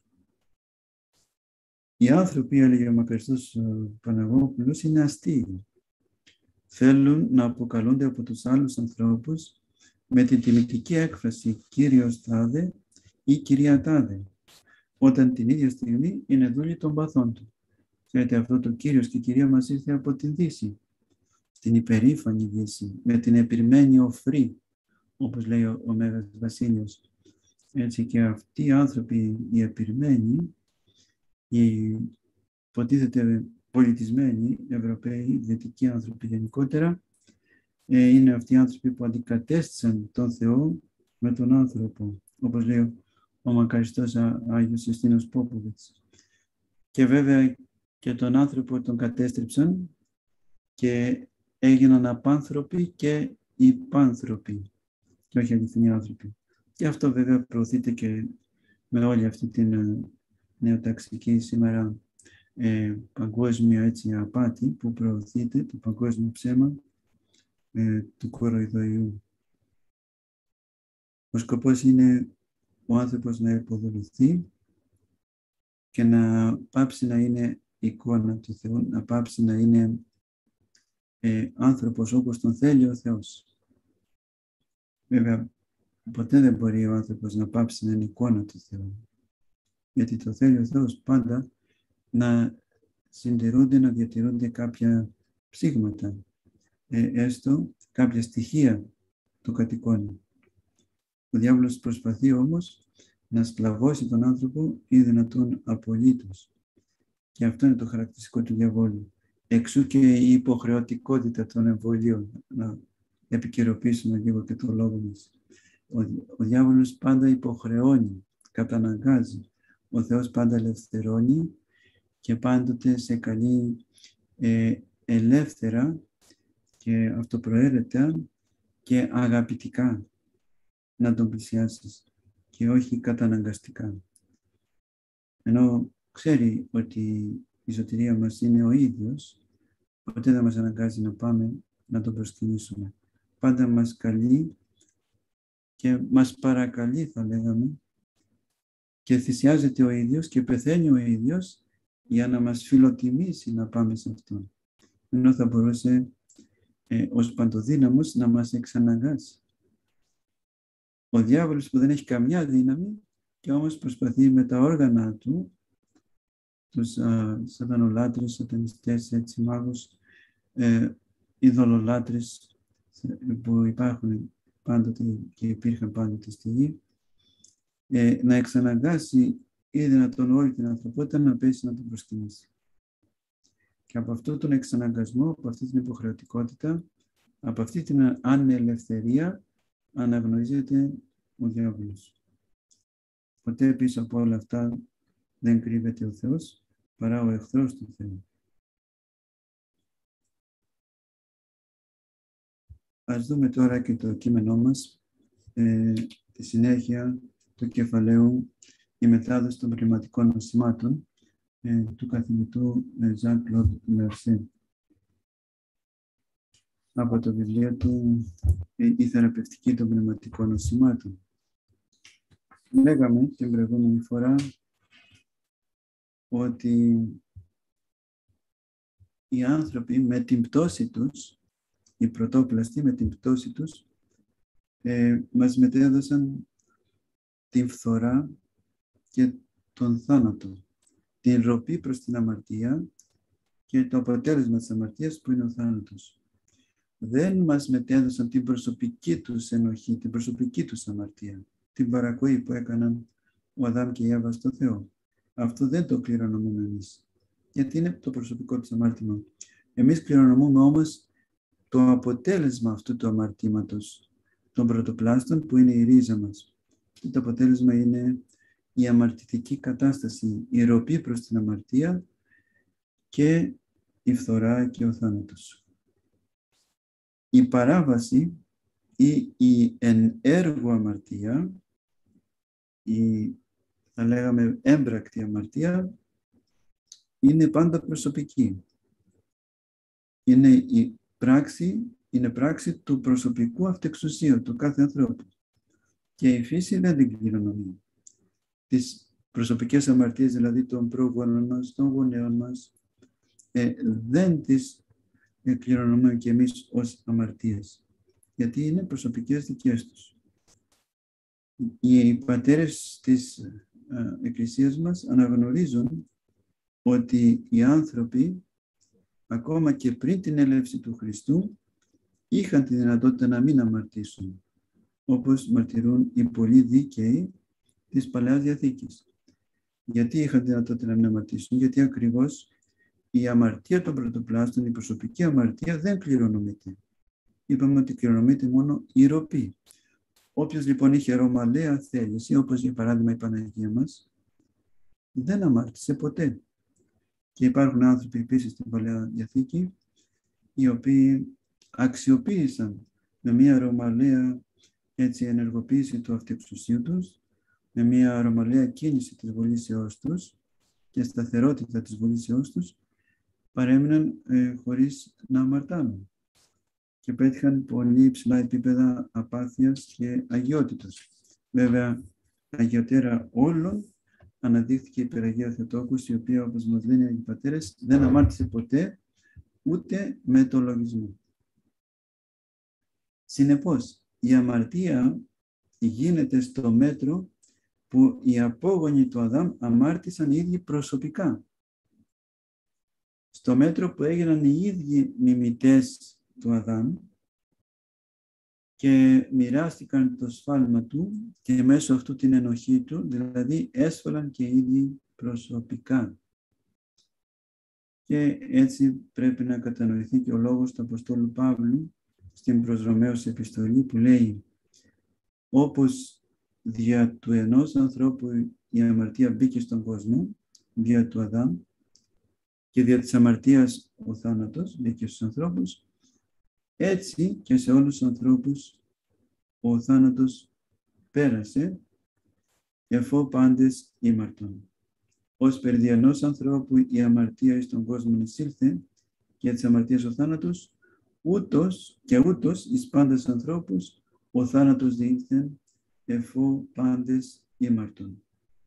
Οι άνθρωποι, έλεγε ο μακαριστός Παναγόπουλος, είναι αστείοι. Θέλουν να αποκαλούνται από τους άλλους ανθρώπους με την τιμητική έκφραση «Κύριος τάδε» ή «Κυρία τάδε», όταν την ίδια στιγμή είναι δούλοι των παθών του. Ξέρετε, αυτό το Κύριος και η Κυρία μας ήρθε από την Δύση, την υπερήφανη Δύση, με την επιρμένη οφρή, όπως λέει ο, ο Μέγας Βασίλειος. Έτσι και αυτοί οι άνθρωποι, οι επιρμένοι, οι υποτίθεται πολιτισμένοι Ευρωπαίοι, δυτικοί άνθρωποι γενικότερα, ε, είναι αυτοί οι άνθρωποι που αντικατέστησαν τον Θεό με τον άνθρωπο, όπως λέει ο μακαριστός Άγιος Ιουστίνος Πόποβιτς. Και βέβαια και τον άνθρωπο τον κατέστρεψαν και έγιναν απάνθρωποι και υπάνθρωποι και όχι αληθινοί άνθρωποι. Και αυτό βέβαια προωθείται και με όλη αυτή την νεοταξική σήμερα ε, παγκόσμια έτσι, απάτη που προωθείται, το παγκόσμιο ψέμα ε, του κοροϊδοϊού. Ο σκοπός είναι ο άνθρωπος να υποδουλωθεί και να πάψει να είναι εικόνα του Θεού, να πάψει να είναι ε, άνθρωπος όπως τον θέλει ο Θεός. Βέβαια, ποτέ δεν μπορεί ο άνθρωπος να πάψει να είναι εικόνα του Θεού. Γιατί το θέλει ο Θεός πάντα να συντηρούνται, να διατηρούνται κάποια ψήγματα, ε, έστω κάποια στοιχεία του κατοικώνα. Ο διάβολος προσπαθεί όμως να σκλαβώσει τον άνθρωπο ή δυνατόν απολύτως. Και αυτό είναι το χαρακτηριστικό του διαβόλου. Εξού και η υποχρεωτικότητα των εμβολίων. Να επικαιροποιήσουμε λίγο και το λόγο μας. Ο, ο διάβολος πάντα υποχρεώνει, καταναγκάζει. Ο Θεός πάντα ελευθερώνει και πάντοτε σε καλεί ε, ελεύθερα και αυτοπροαίρετα και αγαπητικά να τον πλησιάσεις και όχι καταναγκαστικά. Ενώ ξέρει ότι η σωτηρία μας είναι ο ίδιος, ποτέ δεν μας αναγκάζει να πάμε να τον προσκυνήσουμε. Πάντα μας καλεί και μας παρακαλεί, θα λέγαμε, και θυσιάζεται ο ίδιος και πεθαίνει ο ίδιος για να μας φιλοτιμήσει να πάμε σε αυτόν. Ενώ θα μπορούσε ε, ως παντοδύναμος να μας εξαναγκάσει. Ο διάβολος που δεν έχει καμιά δύναμη και όμως προσπαθεί με τα όργανα του, τους α, σατανολάτρες, σατανιστές, έτσι, μάγους, ε, ειδωλολάτρες που υπάρχουν πάντοτε και υπήρχαν πάντοτε στη γη, ε, να εξαναγκάσει ή δυνατόν όλη την ανθρωπότητα να πέσει να τον προσκυνήσει. Και από αυτόν τον εξαναγκασμό, από αυτή την υποχρεωτικότητα, από αυτή την ανελευθερία αναγνωρίζεται ο διάβολος. Ποτέ πίσω από όλα αυτά δεν κρύβεται ο Θεός, παρά ο εχθρός του Θεού. Ας δούμε τώρα και το κείμενό μας, ε, τη συνέχεια του κεφαλαίου «Η μετάδοση των πνευματικών νοσημάτων» ε, του καθηγητού Jean-Claude Mercier. Από το βιβλίο του «Η θεραπευτική των πνευματικών νοσημάτων». Λέγαμε την προηγούμενη φορά ότι οι άνθρωποι με την πτώση τους, οι πρωτόπλαστοι με την πτώση τους, ε, μας μετέδωσαν την φθορά και τον θάνατο, την ροπή προς την αμαρτία και το αποτέλεσμα της αμαρτίας που είναι ο θάνατος. Δεν μας μετέδωσαν την προσωπική τους ενοχή, την προσωπική τους αμαρτία, την παρακοή που έκαναν ο Αδάμ και η Εύα στο Θεό. Αυτό δεν το κληρονομούμε εμείς, γιατί είναι το προσωπικό τους αμάρτημα. Εμείς κληρονομούμε όμως το αποτέλεσμα αυτού του αμαρτήματος των πρωτοπλάστων που είναι η ρίζα μας. Και το αποτέλεσμα είναι η αμαρτητική κατάσταση, η ροπή προς την αμαρτία και η φθορά και ο θάνατος. Η παράβαση ή η εν έργο αμαρτία, η θα λέγαμε έμπρακτη αμαρτία, είναι πάντα προσωπική. Είναι η πράξη, είναι πράξη του προσωπικού αυτεξουσίου του κάθε ανθρώπου. Και η φύση δεν την κληρονομεί. Τις προσωπικές αμαρτίες, δηλαδή των προγόνων μας, των γονέων μας, ε, δεν τις ε, κληρονομούμε και εμείς ως αμαρτίες. Γιατί είναι προσωπικές δικές τους. Οι πατέρες της ε, Εκκλησίας μας αναγνωρίζουν ότι οι άνθρωποι, ακόμα και πριν την έλευση του Χριστού, είχαν τη δυνατότητα να μην αμαρτήσουν, όπως μαρτυρούν οι πολύ δίκαιοι της Παλαιάς Διαθήκης. Γιατί είχαν τη δυνατότητα να μην αμαρτήσουν? Γιατί ακριβώς η αμαρτία των πρωτοπλάστων, η προσωπική αμαρτία δεν κληρονομείται. είπαμε ότι κληρονομείται μόνο η ροπή. Όποιος λοιπόν είχε ρωμαλαία θέληση, όπως για παράδειγμα η Παναγία μας, δεν αμάρτησε ποτέ. Και υπάρχουν άνθρωποι επίσης στην Παλαιά Διαθήκη, οι οποίοι αξιοποίησαν με μια ρωμαλαία έτσι, ενεργοποίηση του αυτοεξουσίου τους, με μια ρωμαλαία κίνηση της βολήσεώς τους και σταθερότητα της βολήσεώς τους, παρέμειναν ε, χωρίς να αμαρτάνουν και πέτυχαν πολύ υψηλά επίπεδα απάθειας και αγιότητας. Βέβαια, αγιωτέρα όλων αναδείχθηκε η Περαγία Θεοτόκους, η οποία, όπως μας λένε οι Αγίοι Πατέρες, δεν αμάρτησε ποτέ, ούτε με το λογισμό. Συνεπώς, η αμαρτία γίνεται στο μέτρο που οι απόγονοι του Αδάμ αμάρτησαν οι ίδιοι προσωπικά. Στο μέτρο που έγιναν οι ίδιοι μιμητές του Αδάμ και μοιράστηκαν το σφάλμα του και μέσω αυτού την ενοχή του, δηλαδή έσφαλαν και οι ίδιοι προσωπικά. Και έτσι πρέπει να κατανοηθεί και ο λόγος του Αποστόλου Παύλου στην προς Ρωμαίους επιστολή που λέει όπως δια του ενός ανθρώπου η αμαρτία μπήκε στον κόσμο, δια του Αδάμ, και δια της αμαρτίας ο θάνατος μπήκε στους ανθρώπους, έτσι και σε όλους τους ανθρώπους ο θάνατος πέρασε, εφό πάντες ήμαρτον. Ως περί δια ενός ανθρώπου η αμαρτία εις τον κόσμο εισήλθε και της αμαρτίας ο θάνατος, ούτως και ούτως εις πάντες ανθρώπους ο θάνατος διήλθε, εφό πάντες ήμαρτον.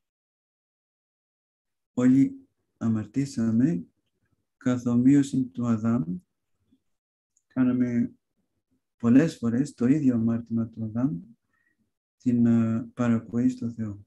Όλοι αμαρτήσαμε καθ' ομοίωση του Αδάμ, κάναμε πολλές φορές το ίδιο αμάρτημα του Αδάμ, την uh, παρακοή στο Θεό.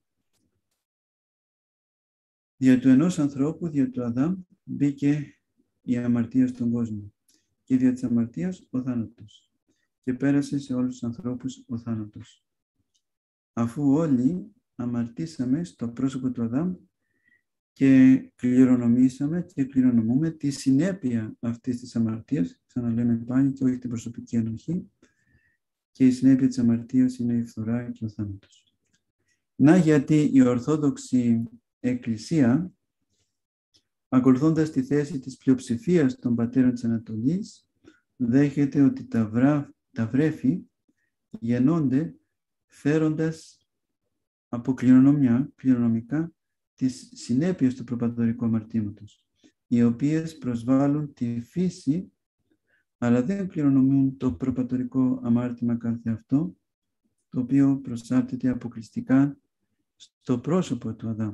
Δια του ενός ανθρώπου, δια του Αδάμ, μπήκε η αμαρτία στον κόσμο και δια της αμαρτίας ο θάνατος και πέρασε σε όλους τους ανθρώπους ο θάνατος. Αφού όλοι αμαρτήσαμε στο πρόσωπο του Αδάμ και κληρονομήσαμε και κληρονομούμε τη συνέπεια αυτής της αμαρτίας, ξαναλέμε πάλι και όχι την προσωπική ενοχή, και η συνέπεια της αμαρτίας είναι η φθορά και ο θάνατος. Να γιατί η Ορθόδοξη Εκκλησία, ακολουθώντας τη θέση της πλειοψηφίας των πατέρων της Ανατολής, δέχεται ότι τα, βρά, τα βρέφη γεννώνται φέροντας από κληρονομιά, κληρονομικά, τις συνέπειες του προπατορικού αμαρτήματος, οι οποίες προσβάλλουν τη φύση, αλλά δεν κληρονομούν το προπατορικό αμάρτημα καθεαυτό, το οποίο προσάρτηται αποκλειστικά στο πρόσωπο του Αδάμ.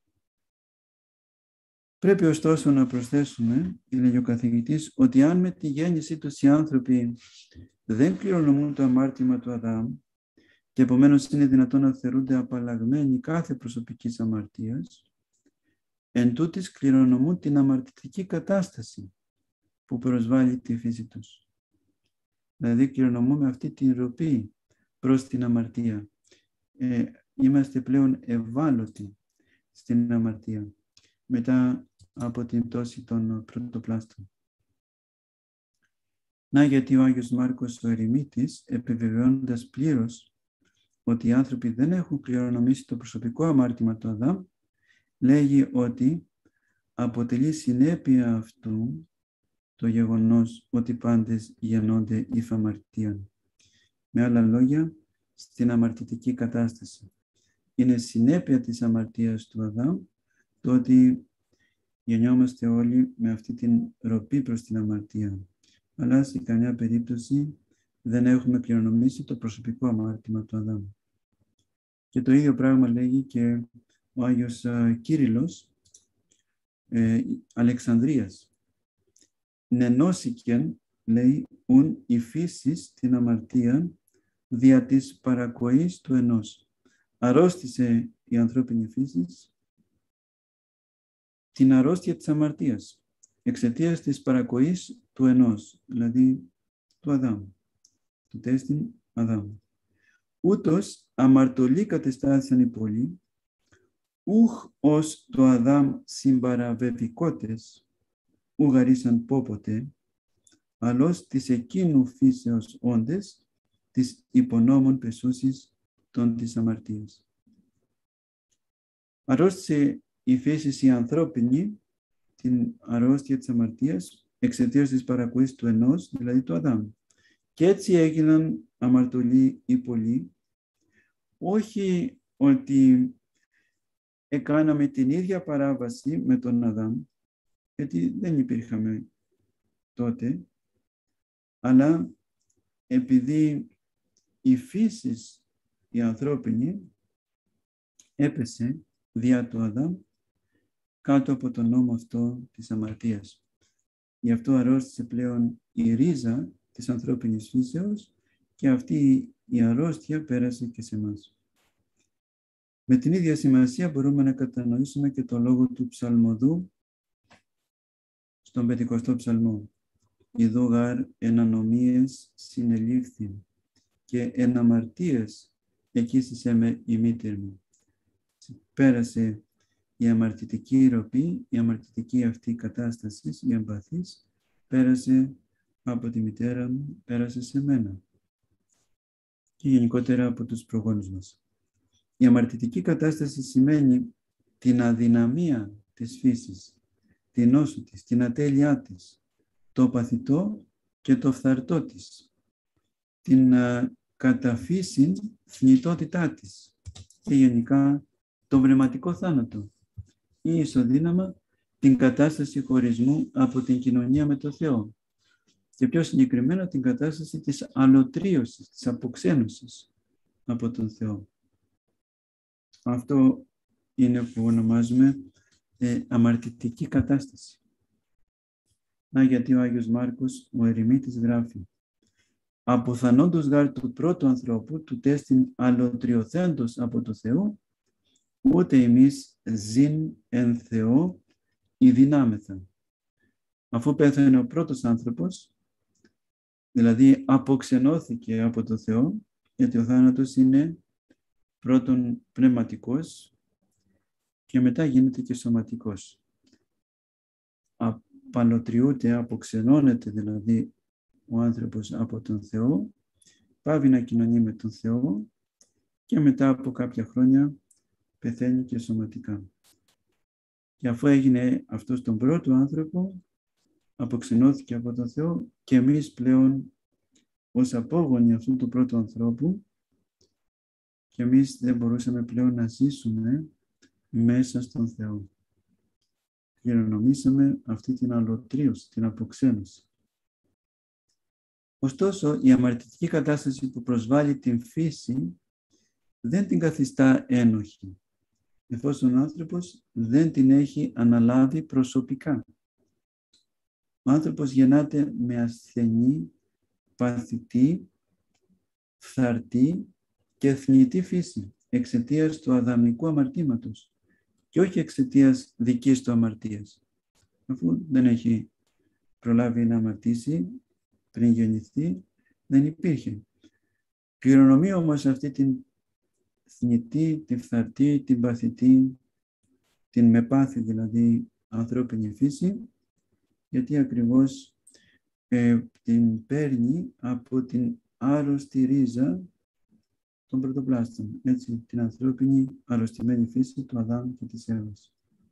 Πρέπει ωστόσο να προσθέσουμε, λέει ο καθηγητής, ότι αν με τη γέννησή τους οι άνθρωποι δεν κληρονομούν το αμάρτημα του Αδάμ και επομένως είναι δυνατόν να θεωρούνται απαλλαγμένοι κάθε προσωπικής αμαρτίας, εν τούτης κληρονομούν την αμαρτητική κατάσταση που προσβάλλει τη φύση τους. Δηλαδή κληρονομούμε αυτή την ροπή προς την αμαρτία. Ε, είμαστε πλέον ευάλωτοι στην αμαρτία μετά από την πτώση των πρωτοπλάστων. Να γιατί ο Άγιος Μάρκος ο Ερημίτης, επιβεβαιώνοντας πλήρως ότι οι άνθρωποι δεν έχουν κληρονομήσει το προσωπικό αμάρτημα του Αδάμ, λέγει ότι αποτελεί συνέπεια αυτού το γεγονός ότι πάντες γεννώνται υφ' αμαρτίαν. Με άλλα λόγια, στην αμαρτητική κατάσταση. Είναι συνέπεια της αμαρτίας του Αδάμ το ότι γεννιόμαστε όλοι με αυτή την ροπή προς την αμαρτία. Αλλά σε καμιά περίπτωση δεν έχουμε κληρονομήσει το προσωπικό αμάρτημα του Αδάμ. Και το ίδιο πράγμα λέγει και ο Άγιος Κύριλλος ε, Αλεξανδρίας. Νενώσικεν, λέει, ουν η φύσης την αμαρτία δια της παρακοής του ενός. Αρρώστησε η ανθρώπινη φύση την αρρώστια της αμαρτίας, εξαιτίας της παρακοής του ενός, δηλαδή του Αδάμ, του τέστην Αδάμ. Ούτως αμαρτωλοί κατεστάθησαν οι πολλοί, ούχ ως το Αδάμ συμπαραβεβικότες, ου γαρίσαν πόποτε, αλλώς της εκείνου φύσεως όντες, της υπονόμων πεσούσης των της αμαρτίας. Αρρώστησε η φύση η ανθρώπινη, την αρρώστια της αμαρτίας, εξαιτίας της παρακοής του ενός, δηλαδή του Αδάμ. Και έτσι έγιναν αμαρτωλοί οι πολλοί, όχι ότι έκαναμε την ίδια παράβαση με τον Αδάμ, γιατί δεν υπήρχαμε τότε, αλλά επειδή η φύση η ανθρώπινη έπεσε διά του Αδάμ κάτω από τον νόμο αυτό της αμαρτίας. Γι' αυτό αρρώστησε πλέον η ρίζα της ανθρώπινης φύσεως και αυτή η αρρώστια πέρασε και σε εμάς. Με την ίδια σημασία μπορούμε να κατανοήσουμε και το λόγο του ψαλμοδού στον πεντηκοστό ψαλμό. «Ιδώ γάρ εν ανομίες συνελήφθην και εν αμαρτίες εκείσισε με η μήτηρ μου». Πέρασε η αμαρτητική ροπή, η αμαρτητική αυτή κατάσταση, η εμπαθής, πέρασε από τη μητέρα μου, πέρασε σε μένα και γενικότερα από τους προγόνους μας. Η αμαρτητική κατάσταση σημαίνει την αδυναμία της φύσης, την νόσο της, την ατέλειά της, το παθητό και το φθαρτό της, την uh, καταφύσιν θνητότητά της και γενικά τον πνευματικό θάνατο ή ισοδύναμα την κατάσταση χωρισμού από την κοινωνία με το Θεό και πιο συγκεκριμένα την κατάσταση της αλωτρίωσης, της αποξένωσης από τον Θεό. Αυτό είναι που ονομάζουμε ε, αμαρτητική κατάσταση. Να γιατί ο Άγιος Μάρκος, ο ερημίτης, γράφει «Αποθανόντος γάρ του πρώτου ανθρώπου, του τέστην αλωτριωθέντος από το Θεό, ούτε εμείς ζήν εν Θεό η δυνάμεθα». Αφού πέθανε ο πρώτος άνθρωπος, δηλαδή αποξενώθηκε από το Θεό, γιατί ο θάνατος είναι πρώτον πνευματικός και μετά γίνεται και σωματικός. Απαλωτριούται, αποξενώνεται δηλαδή ο άνθρωπος από τον Θεό, πάβει να κοινωνεί με τον Θεό και μετά από κάποια χρόνια πεθαίνει και σωματικά. Και αφού έγινε αυτός τον πρώτο άνθρωπο, αποξενώθηκε από τον Θεό και εμείς πλέον ως απόγονοι αυτού του πρώτου ανθρώπου και εμείς δεν μπορούσαμε πλέον να ζήσουμε μέσα στον Θεό. Κληρονομήσαμε αυτή την αλωτρίωση, την αποξένωση. Ωστόσο, η αμαρτητική κατάσταση που προσβάλλει την φύση δεν την καθιστά ένοχη, εφόσον ο άνθρωπος δεν την έχει αναλάβει προσωπικά. Ο άνθρωπος γεννάται με ασθενή, παθητή, φθαρτή και θνητή φύση, εξαιτίας του αδαμικού αμαρτήματος και όχι εξαιτίας δικής του αμαρτίας. Αφού δεν έχει προλάβει να αμαρτήσει πριν γεννηθεί, δεν υπήρχε. Κληρονομεί όμως αυτή την θνητή, την φθαρτή, την παθητή, την μεπάθη δηλαδή ανθρώπινη φύση, γιατί ακριβώς ε, την παίρνει από την άρρωστη ρίζα των πρωτοπλάστων, έτσι, την ανθρώπινη αρρωστημένη φύση του Αδάμ και της Εύας.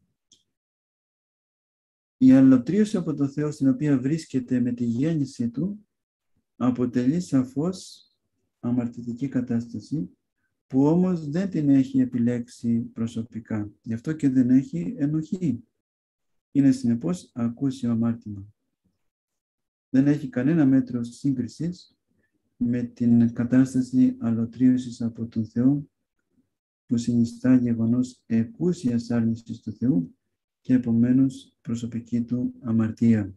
Η αλλοτρίωση από το Θεό στην οποία βρίσκεται με τη γέννηση του αποτελεί σαφώς αμαρτητική κατάσταση που όμως δεν την έχει επιλέξει προσωπικά. Γι' αυτό και δεν έχει ενοχή. Είναι συνεπώς ακούσιο αμάρτημα. Δεν έχει κανένα μέτρο σύγκρισης με την κατάσταση αλλοτρίωσης από τον Θεό που συνιστά γεγονός εκούσιας άρνησης του Θεού και επομένως προσωπική του αμαρτία.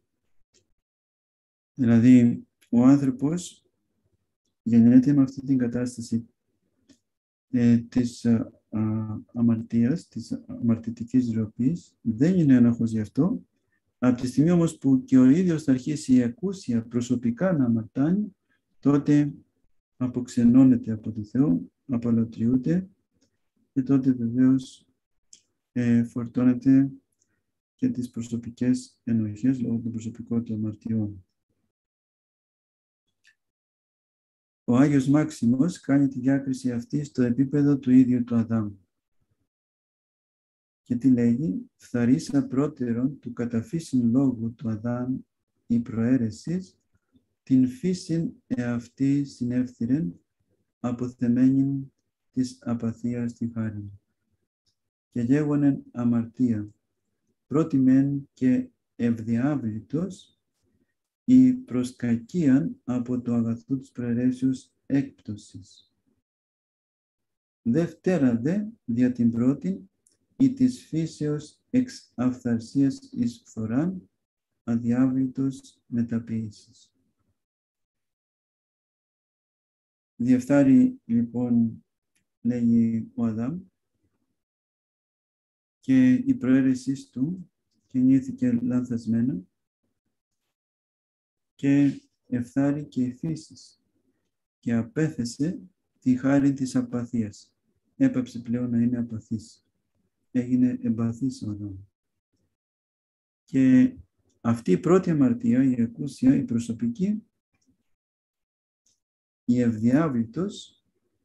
Δηλαδή, ο άνθρωπος γεννιέται με αυτή την κατάσταση ε, της α, α, αμαρτίας, της αμαρτητικής ροπής, δεν είναι ένοχος γι' αυτό. Από τη στιγμή όμως που και ο ίδιος θα αρχίσει η εκούσια προσωπικά να αμαρτάνει, τότε αποξενώνεται από τον Θεό, απαλωτριούται και τότε βεβαίως ε, φορτώνεται και τις προσωπικές ενοχές λόγω των προσωπικών του αμαρτιών. ο Άγιος Μάξιμος κάνει τη διάκριση αυτή στο επίπεδο του ίδιου του Αδάμ. Και τι λέγει, φθαρίσα πρώτερον του καταφύσιν λόγου του Αδάμ η προαίρεσης, την φύσιν εαυτή συνεύθυρεν, αποθεμένην της απαθίας τη χάριν. Και γέγονεν αμαρτία, πρώτη μεν και ευδιάβλητος, η προσκακίαν από το αγαθού της προαιρέσεως έκπτωσης. Δευτέρα δε, δια την πρώτη, ή της φύσεως εξ αυθαρσίας εις φθοράν, αδιάβλητος μεταποίησης. Διεφθάρει λοιπόν, λέγει ο Αδάμ, και η προαίρεσή του κινήθηκε λανθασμένα και εφθάρει και η φύσης και απέθεσε τη χάρη της απαθίας. Έπαψε πλέον να είναι απαθής. Έγινε εμπαθής ο Αδάμ. Και αυτή η πρώτη αμαρτία, η εκούσια, η προσωπική, η ευδιάβλητος,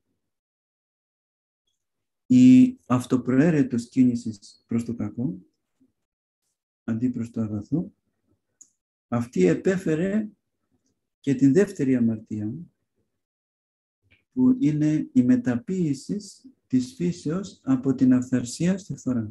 η αυτοπροαίρετος κίνησης προς το κακό, αντί προς το αγαθό, αυτή επέφερε και την δεύτερη αμαρτία, που είναι η μεταποίηση της φύσεως από την αυθαρσία στη φθορά.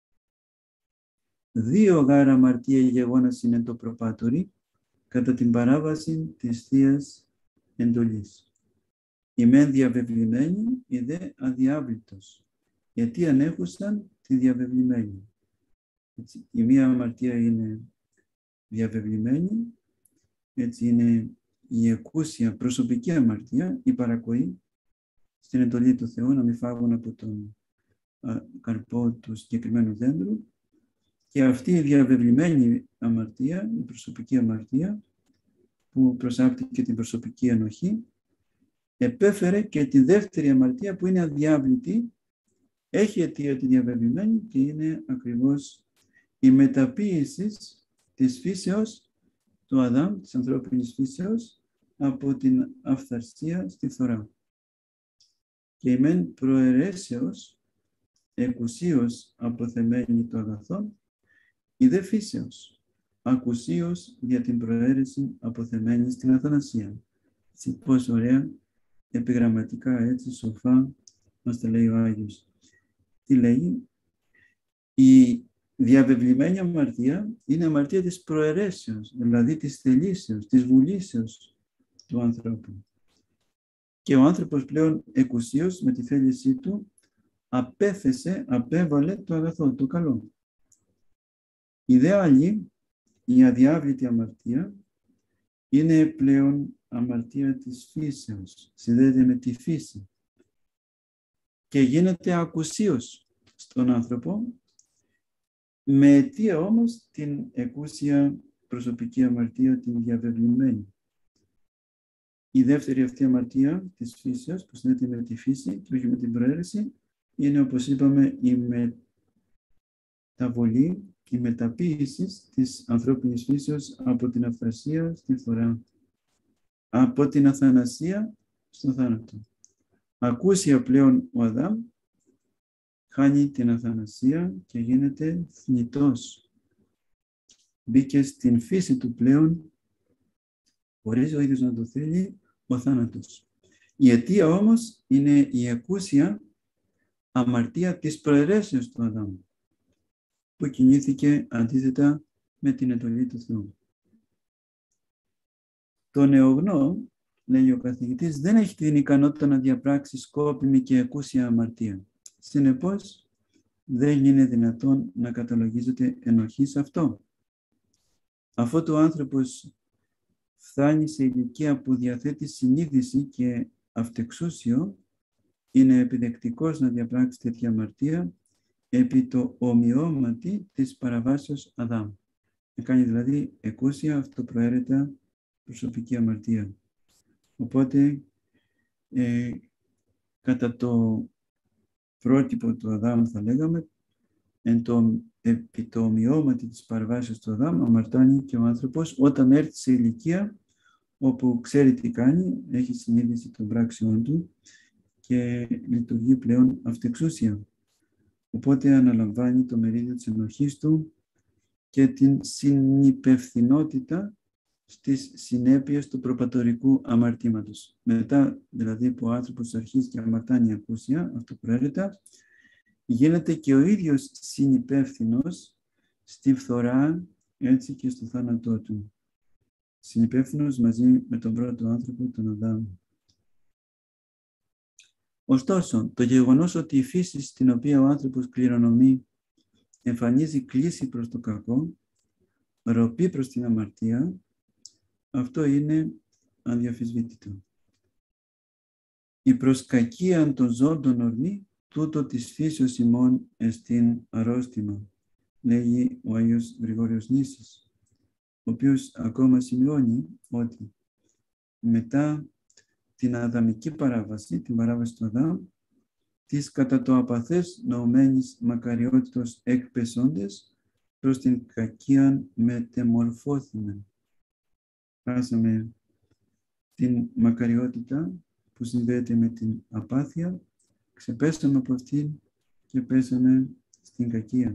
Δύο γάρα αμαρτία γεγόνας είναι το προπάτορι, κατά την παράβαση της Θείας εντολής. Η μεν διαβεβλημένη, η δε αδιάβλητος, γιατί ανέχουσαν τη διαβεβλημένη. Έτσι, η μία αμαρτία είναι διαβεβλημένη, έτσι είναι η εκούσια προσωπική αμαρτία, η παρακοή στην εντολή του Θεού να μην φάγουν από τον α, καρπό του συγκεκριμένου δέντρου, και αυτή η διαβεβλημένη αμαρτία, η προσωπική αμαρτία, που προσάπτει και την προσωπική ενοχή, επέφερε και τη δεύτερη αμαρτία που είναι αδιάβλητη, έχει αιτία τη διαβεβλημένη και είναι ακριβώς η μεταποίηση της φύσεως του Αδάμ, της ανθρώπινης φύσεως, από την αυθαρσία στη φθορά. Και η μεν προαιρέσεως, εκουσίως αποθεμένη το αγαθόν, η δε φύσεως, ακουσίως για την προαίρεση αποθεμένη στην αθανασία. Έτσι, πώς ωραία, επιγραμματικά, έτσι, σοφά, μας τα λέει ο Άγιος. Τι λέει, η διαβεβλημένη αμαρτία είναι αμαρτία της προαιρέσεως, δηλαδή της θελήσεως, της βουλήσεως του ανθρώπου. Και ο άνθρωπος πλέον εκουσίως με τη θέλησή του απέθεσε, απέβαλε το αγαθό, το καλό. Η δε άλλη, η αδιάβλητη αμαρτία, είναι πλέον αμαρτία της φύσεως, συνδέεται με τη φύση και γίνεται ακουσίως στον άνθρωπο, με αιτία όμως την εκούσια προσωπική αμαρτία, την διαβεβλημένη. Η δεύτερη αυτή αμαρτία της φύσεως, που συνδέεται με τη φύση και όχι με την προαίρεση, είναι, όπως είπαμε, η μεταβολή, η μεταποίηση της ανθρώπινης φύσεως από την αυθαρσία στην φθορά, από την αθανασία στον θάνατο. Ακούσια πλέον ο Αδάμ χάνει την αθανασία και γίνεται θνητός. Μπήκε στην φύση του πλέον, χωρίς ο ίδιος να το θέλει, ο θάνατος. Η αιτία όμως είναι η εκούσια αμαρτία της προαιρέσεως του Αδάμ, που κινήθηκε αντίθετα με την εντολή του Θεού. Το νεογνώ, λέει ο καθηγητής, δεν έχει την ικανότητα να διαπράξει σκόπιμη και εκούσια αμαρτία. Συνεπώς, δεν είναι δυνατόν να καταλογίζεται ενοχή σε αυτό. Αφού ο άνθρωπος φτάνει σε ηλικία που διαθέτει συνείδηση και αυτεξούσιο, είναι επιδεκτικός να διαπράξει τέτοια αμαρτία επί το ομοιώματι της παραβάσεως Αδάμ. Να κάνει δηλαδή εκούσια αυτοπροαίρετα προσωπική αμαρτία. Οπότε, ε, κατά το πρότυπο του Αδάμ θα λέγαμε, εν το, επί το ομοιώματι της παραβάσεως του Αδάμ, αμαρτάνει και ο άνθρωπος όταν έρθει σε ηλικία όπου ξέρει τι κάνει, έχει συνείδηση των πράξεων του και λειτουργεί πλέον αυτεξούσια. Οπότε αναλαμβάνει το μερίδιο της ενοχής του και την συνυπευθυνότητα στις συνέπειες του προπατορικού αμαρτήματος. Μετά, δηλαδή που ο άνθρωπος αρχίζει και αμαρτάνει ακούσια, αυτοπροαίρετα, γίνεται και ο ίδιος συνυπεύθυνος στη φθορά, έτσι και στο θάνατό του. Συνυπεύθυνος μαζί με τον πρώτο άνθρωπο, τον Αδάμ. Ωστόσο, το γεγονός ότι η φύση στην οποία ο άνθρωπος κληρονομεί εμφανίζει κλίση προς το κακό, ροπή προς την αμαρτία, αυτό είναι αδιαφυσβήτητο. Η προσκακία των ζώντων ορμή, τούτο της φύσεως ημών εστίν αρρώστημα, λέγει ο Άγιος Γρηγόριος Νήσης, ο οποίος ακόμα σημειώνει ότι μετά την αδαμική παράβαση, την παράβαση του Αδάμ, τις κατά το απαθές νοουμένης μακαριότητος εκπεσόντες προς την κακίαν μετεμορφώθημεν. Χάσαμε την μακαριότητα που συνδέεται με την απάθεια, ξεπέσαμε από αυτήν και πέσαμε στην κακία.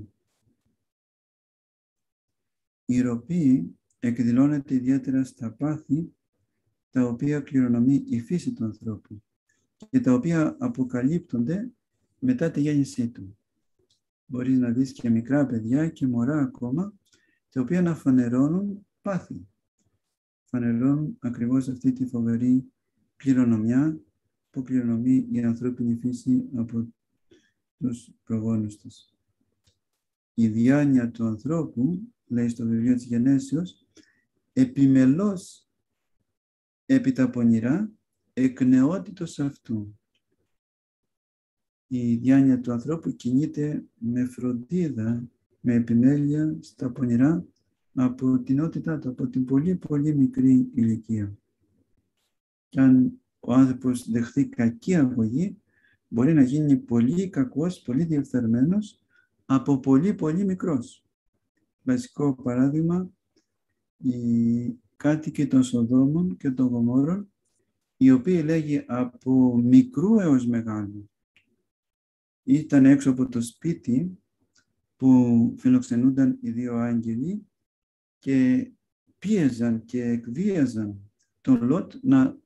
Η ροπή εκδηλώνεται ιδιαίτερα στα πάθη τα οποία κληρονομεί η φύση του ανθρώπου και τα οποία αποκαλύπτονται μετά τη γέννησή του. Μπορείς να δεις και μικρά παιδιά και μωρά ακόμα, τα οποία να φανερώνουν πάθη. Φανερώνουν ακριβώς αυτή τη φοβερή κληρονομιά που κληρονομεί η ανθρώπινη φύση από τους προγόνους της. Η διάνοια του ανθρώπου, λέει στο βιβλίο της Γενέσεως, επιμελώς επί τα πονηρά εκ νεότητος αυτού. Η διάνοια του ανθρώπου κινείται με φροντίδα, με επιμέλεια στα πονηρά από την νεότητά του, από την πολύ πολύ μικρή ηλικία. Και αν ο άνθρωπος δεχθεί κακή αγωγή, μπορεί να γίνει πολύ κακός, πολύ διεφθαρμένος από πολύ πολύ μικρός. Βασικό παράδειγμα, οι κάτοικοι των Σοδόμων και των Γομόρων, οι οποίοι λέγει από μικρού έως μεγάλου ήταν έξω από το σπίτι που φιλοξενούνταν οι δύο άγγελοι και πίεζαν και εκβίαζαν τον Λότ να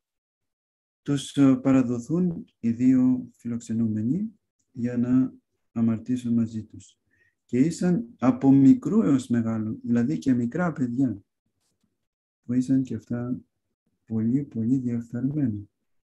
τους παραδοθούν οι δύο φιλοξενούμενοι για να αμαρτήσουν μαζί τους. Και ήσαν από μικρού έως μεγάλου, δηλαδή και μικρά παιδιά, που ήσαν και αυτά πολύ πολύ διαφθαρμένα.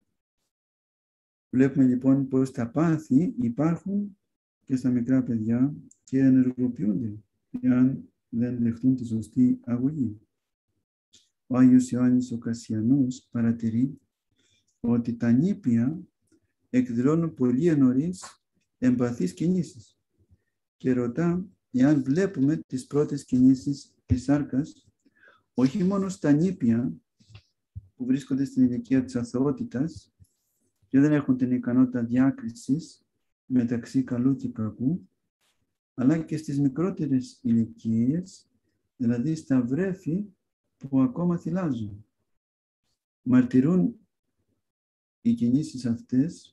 Βλέπουμε λοιπόν πως τα πάθη υπάρχουν και στα μικρά παιδιά και ενεργοποιούνται εάν δεν δεχτούν τη σωστή αγωγή. Ο Άγιος Ιωάννης ο Κασσιανός παρατηρεί ότι τα νήπια εκδηλώνουν πολύ νωρίς εμπαθείς κινήσεις και ρωτά εάν βλέπουμε τις πρώτες κινήσεις της σάρκας όχι μόνο στα νήπια που βρίσκονται στην ηλικία της αθωότητας και δεν έχουν την ικανότητα διάκρισης μεταξύ καλού και κακού, αλλά και στις μικρότερες ηλικίες, δηλαδή στα βρέφη που ακόμα θυλάζουν. Μαρτυρούν οι κινήσεις αυτές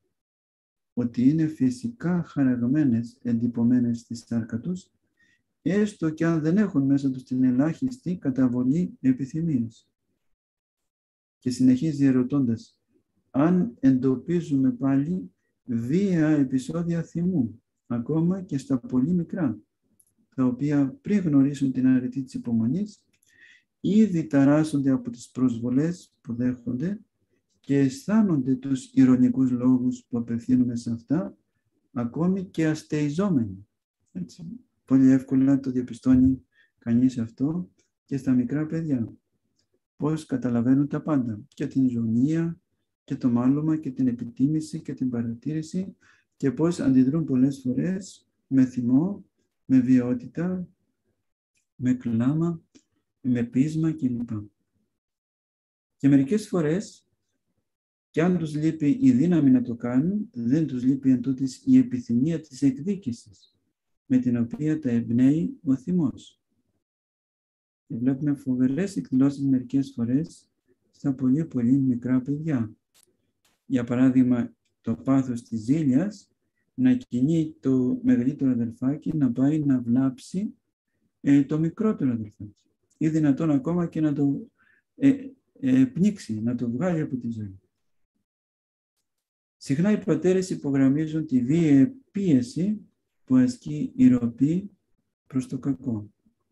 ότι είναι φυσικά χαραγμένες, εντυπωμένες στη σάρκα τους, έστω και αν δεν έχουν μέσα τους την ελάχιστη καταβολή επιθυμίας. Και συνεχίζει ερωτώντας, αν εντοπίζουμε πάλι βία επεισόδια θυμού, ακόμα και στα πολύ μικρά, τα οποία πριν γνωρίσουν την αρετή της υπομονής, ήδη ταράσσονται από τις προσβολές που δέχονται και αισθάνονται τους ειρωνικούς λόγους που απευθύνουμε σε αυτά, ακόμη και αστεϊζόμενοι. Έτσι. Πολύ εύκολα το διαπιστώνει κανείς αυτό και στα μικρά παιδιά. Πώς καταλαβαίνουν τα πάντα, και την ζωνία και το μάλωμα και την επιτίμηση και την παρατήρηση και πώς αντιδρούν πολλές φορές με θυμό, με βιαιότητα, με κλάμα, με πείσμα κλπ. Και μερικές φορές, και αν τους λείπει η δύναμη να το κάνουν, δεν τους λείπει εν τούτης η επιθυμία της εκδίκησης, με την οποία τα εμπνέει ο θυμός. Και βλέπουμε φοβερές εκδηλώσεις μερικές φορές στα πολύ πολύ μικρά παιδιά. Για παράδειγμα, το πάθος της ζήλιας να κινεί το μεγαλύτερο αδελφάκι να πάει να βλάψει ε, το μικρότερο αδελφάκι. Ή δυνατόν ακόμα και να το ε, ε, πνίξει, να το βγάλει από τη ζωή. Συχνά οι πατέρες υπογραμμίζουν τη βίαιη πίεση που ασκεί η ροπή προς το κακό.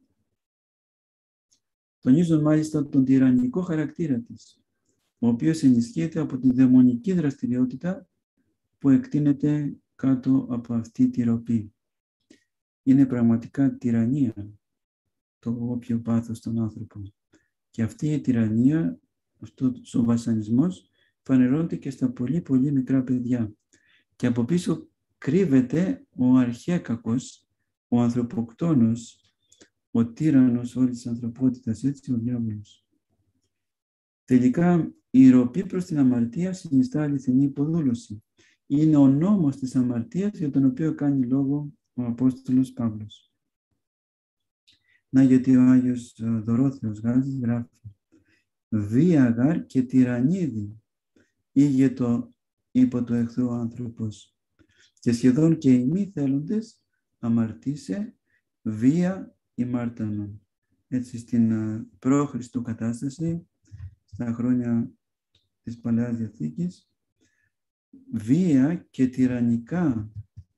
Τονίζουν μάλιστα τον τυραννικό χαρακτήρα της, ο οποίος ενισχύεται από τη δαιμονική δραστηριότητα που εκτείνεται κάτω από αυτή τη ροπή. Είναι πραγματικά τυραννία το όποιο πάθος των άνθρωπων. Και αυτή η τυραννία, αυτός ο βασανισμός, φανερώνεται και στα πολύ πολύ μικρά παιδιά. Και από πίσω κρύβεται ο αρχαίκακος, ο ανθρωποκτόνος, ο τύραννος όλης της ανθρωπότητας, έτσι ο διάβολος. Τελικά η ροπή προς την αμαρτία συνιστά αληθινή υποδούλωση. Είναι ο νόμος της αμαρτίας για τον οποίο κάνει λόγο ο Απόστολος Παύλος. Να γιατί ο Άγιος Δωρόθεος Γάζης γράφει «Βία γάρ και τυραννίδι ήγε το υπό του εχθρού άνθρωπος και σχεδόν και οι μη θέλοντες αμαρτήσε βία ημάρτανον». Έτσι στην προ-Χριστού κατάσταση, στα χρόνια της Παλαιάς Διαθήκης, βία και τυραννικά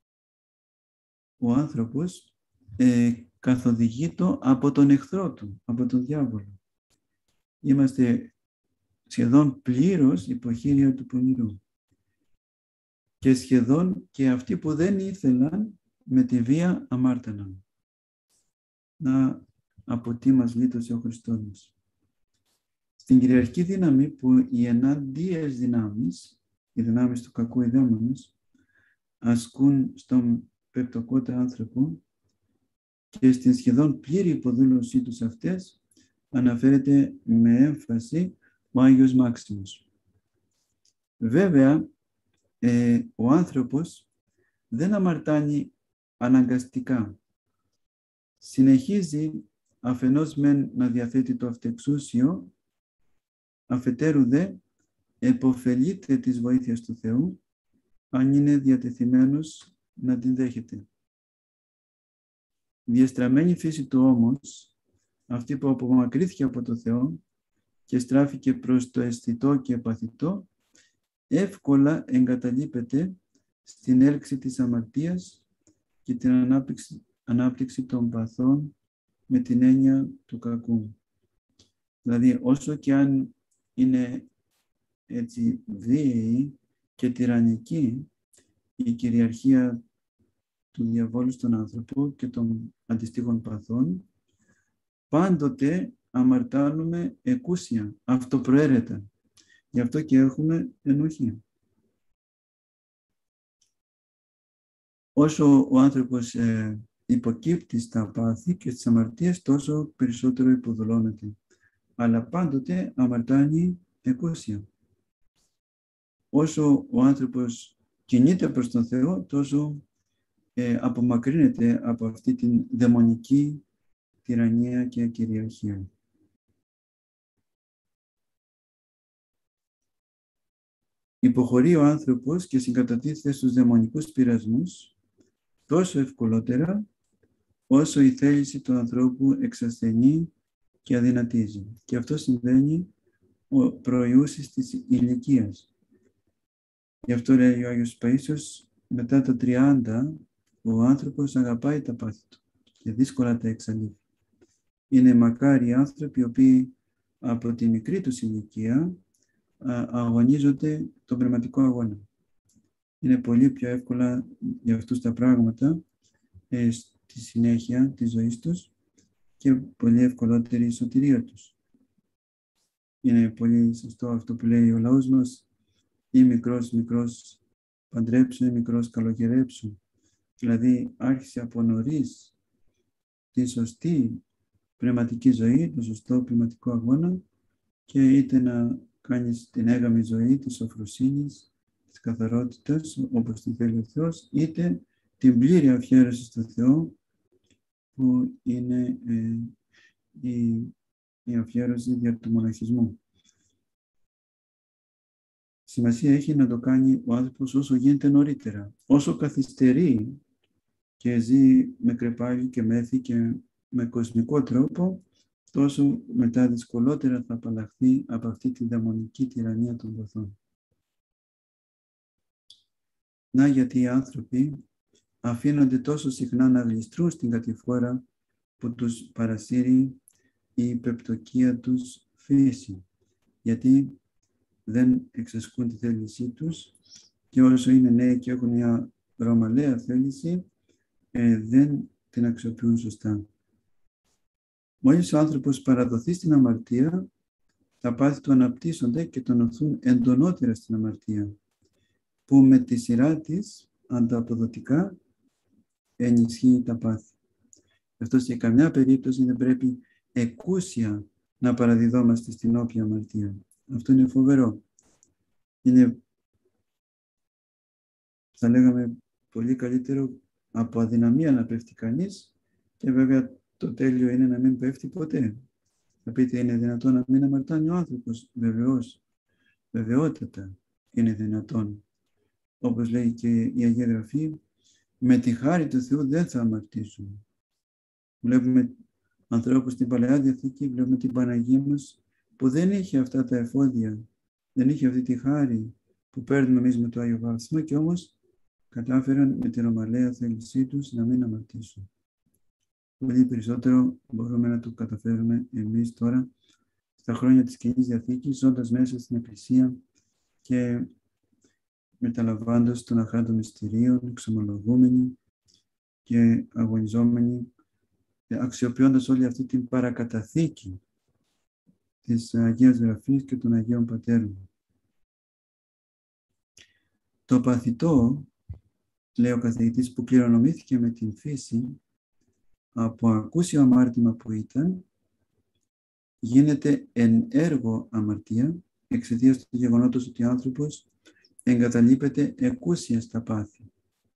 ο άνθρωπος ε, καθοδηγείται από τον εχθρό του, από τον διάβολο. Είμαστε σχεδόν πλήρως υποχείρια του πονηρού. Και σχεδόν και αυτοί που δεν ήθελαν με τη βία αμάρταναν. Να από τι μας λύτωσε ο Χριστός μας. Στην κυριαρχική δύναμη που οι ενάντιες δυνάμεις, οι δυνάμεις του κακού, οι δαίμονες, ασκούν στον πεπτοκότα άνθρωπο και στην σχεδόν πλήρη υποδούλωσή τους αυτές αναφέρεται με έμφαση ο Άγιος Μάξιμος. Βέβαια, ε, ο άνθρωπος δεν αμαρτάνει αναγκαστικά. Συνεχίζει αφενός μεν να διαθέτει το αυτεξούσιο, αφετέρου δε επωφελείται της βοήθειας του Θεού, αν είναι διατεθειμένος να την δέχεται. Η διαστραμμένη φύση του όμως, αυτή που απομακρύθηκε από το Θεό και στράφηκε προς το αισθητό και παθητό, εύκολα εγκαταλείπεται στην έλξη της αμαρτίας και την ανάπτυξη, ανάπτυξη των παθών με την έννοια του κακού. Δηλαδή, όσο και αν είναι έτσι βίαιη και τυραννική η κυριαρχία του διαβόλου στον άνθρωπο και των αντιστοίχων παθών, πάντοτε αμαρτάνουμε εκούσια, αυτοπροαίρετα. Γι' αυτό και έχουμε ενοχή. Όσο ο άνθρωπος ε, υποκύπτει στα πάθη και στις αμαρτίες, τόσο περισσότερο υποδουλώνεται. Αλλά πάντοτε αμαρτάνει εκούσια. Όσο ο άνθρωπος κινείται προς τον Θεό, τόσο ε, απομακρύνεται από αυτή την δαιμονική τυραννία και κυριαρχία. Υποχωρεί ο άνθρωπος και συγκατατίθεται στους δαιμονικούς πειρασμούς τόσο ευκολότερα όσο η θέληση του ανθρώπου εξασθενεί και αδυνατίζει. Και αυτό συμβαίνει προϊούσεις της ηλικίας. Γι' αυτό λέει ο Άγιος Παΐσιος, μετά τα τριάντα ο άνθρωπος αγαπάει τα πάθη του και δύσκολα τα εξαλείφει. Είναι μακάρι οι άνθρωποι οι οποίοι από τη μικρή τους ηλικία αγωνίζονται τον πνευματικό αγώνα. Είναι πολύ πιο εύκολα για αυτούς τα πράγματα ε, στη συνέχεια της ζωής τους και πολύ ευκολότερη η σωτηρία τους. Είναι πολύ σωστό αυτό που λέει ο λαός μας, ή μικρός μικρός παντρέψου ή μικρός καλοκαιρέψου. Δηλαδή άρχισε από νωρίς τη σωστή πνευματική ζωή, το σωστό πνευματικό αγώνα και είτε να κάνεις την έγαμη ζωή της σοφροσύνης, της καθαρότητας όπως την θέλει ο Θεός, είτε την πλήρη αφιέρωση στο Θεό που είναι ε, η, η αφιέρωση για του μοναχισμού. Σημασία έχει να το κάνει ο άνθρωπος όσο γίνεται νωρίτερα. Όσο καθυστερεί και ζει με κρεπάλι και μέθη και με κοσμικό τρόπο, τόσο μετά δυσκολότερα θα απαλλαχθεί από αυτή τη δαιμονική τυραννία των ποθών. Να γιατί οι άνθρωποι αφήνονται τόσο συχνά να γλιστρούν στην κατηφόρα που τους παρασύρει η υπεπτοκία τους φύση, γιατί δεν εξασκούν τη θέλησή τους και όσο είναι νέοι και έχουν μια ρωμαλαία θέληση, ε, δεν την αξιοποιούν σωστά. Μόλις ο άνθρωπος παραδοθεί στην αμαρτία, τα πάθη του αναπτύσσονται και τον οθούν εντονότερα στην αμαρτία, που με τη σειρά της ανταποδοτικά ενισχύει τα πάθη. Αυτό σε καμιά περίπτωση δεν πρέπει εκούσια να παραδιδόμαστε στην όποια αμαρτία. Αυτό είναι φοβερό. Είναι, θα λέγαμε, πολύ καλύτερο από αδυναμία να πέφτει κανείς και βέβαια το τέλειο είναι να μην πέφτει ποτέ. Θα πείτε, είναι δυνατόν να μην αμαρτάνει ο άνθρωπος? Βεβαιώς, βεβαιότατα είναι δυνατόν. Όπως λέει και η Αγία Γραφή, με τη χάρη του Θεού δεν θα αμαρτήσουμε. Βλέπουμε ανθρώπους στην Παλαιά Διαθήκη, βλέπουμε την Παναγία μας που δεν είχε αυτά τα εφόδια, δεν είχε αυτή τη χάρη που παίρνουμε εμείς με το Άγιο Βάπτισμα και όμως κατάφεραν με την ομαλαία θέλησή τους να μην αμαρτήσουν. Πολύ περισσότερο μπορούμε να το καταφέρουμε εμείς τώρα στα χρόνια της Καινής Διαθήκης, ζώντας μέσα στην Εκκλησία και μεταλαμβάνοντας τον αχρά των μυστηρίων, εξομολογούμενοι και αγωνιζόμενοι, αξιοποιώντας όλη αυτή την παρακαταθήκη της Αγίας Γραφής και των Αγίων Πατέρων. Το παθητό, λέει ο καθηγητής, που κληρονομήθηκε με την φύση από ακούσιο αμάρτημα που ήταν, γίνεται εν έργο αμαρτία εξαιτίας του γεγονότος ότι ο άνθρωπος εγκαταλείπεται εκούσια στα πάθη.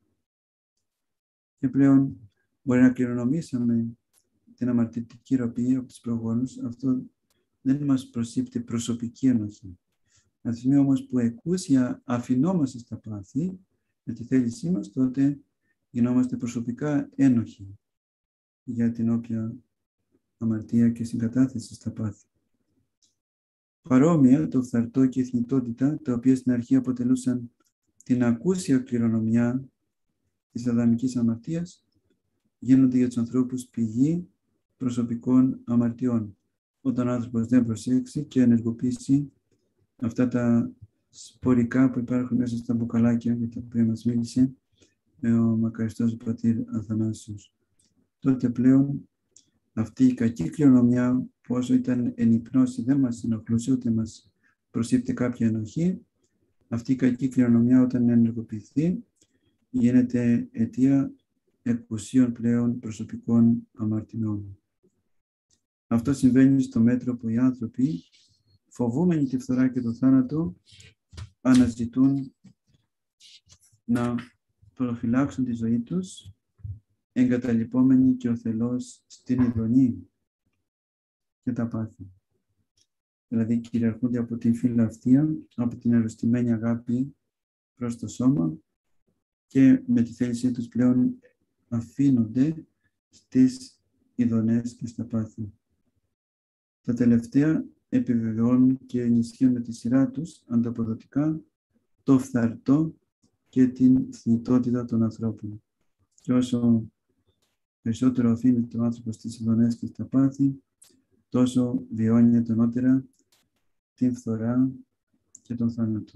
Και πλέον μπορεί να κληρονομήσαμε την αμαρτητική ροπή από τους προγόνους, αυτό δεν μας προσήπτει προσωπική ενοχή. Από τη στιγμή όμως που εκούσια αφινόμαστε στα πάθη με τη θέλησή μας, τότε γινόμαστε προσωπικά ένοχοι για την όποια αμαρτία και συγκατάθεση στα πάθη. Παρόμοια, το φθαρτό και η θνητότητα, τα οποία στην αρχή αποτελούσαν την ακούσια κληρονομιά της αδαμικής αμαρτίας, γίνονται για τους ανθρώπους πηγή προσωπικών αμαρτιών. Όταν ο άνθρωπος δεν προσέξει και ενεργοποιήσει αυτά τα σπορικά που υπάρχουν μέσα στα μπουκαλάκια για τα οποία μας μίλησε ο μακαριστός πατήρ Αθανάσιος, τότε πλέον αυτή η κακή κληρονομιά, που όσο ήταν εν υπνώση δεν μας ενοχλούσε, ούτε μας προσήπτε κάποια ενοχή, αυτή η κακή κληρονομιά όταν ενεργοποιηθεί γίνεται αιτία εκουσίων πλέον προσωπικών αμαρτηνών. Αυτό συμβαίνει στο μέτρο που οι άνθρωποι, φοβούμενοι τη φθορά και το θάνατο, αναζητούν να προφυλάξουν τη ζωή τους, εγκαταλειπόμενοι και οθελώς στην ειδονή και τα πάθη. Δηλαδή κυριαρχούνται από την φιλαυτία, από την αρρωστημένη αγάπη προς το σώμα και με τη θέλησή τους πλέον αφήνονται στις ειδονές και στα πάθη. Τα τελευταία επιβεβαιώνουν και ενισχύουν με τη σειρά τους ανταποδοτικά το φθαρτό και την θνητότητα των ανθρώπων. Και όσο περισσότερο αφήνεται ο άνθρωπος στις ειδονές και στα πάθη, τόσο βιώνει εντονότερα την φθορά και τον θάνατο.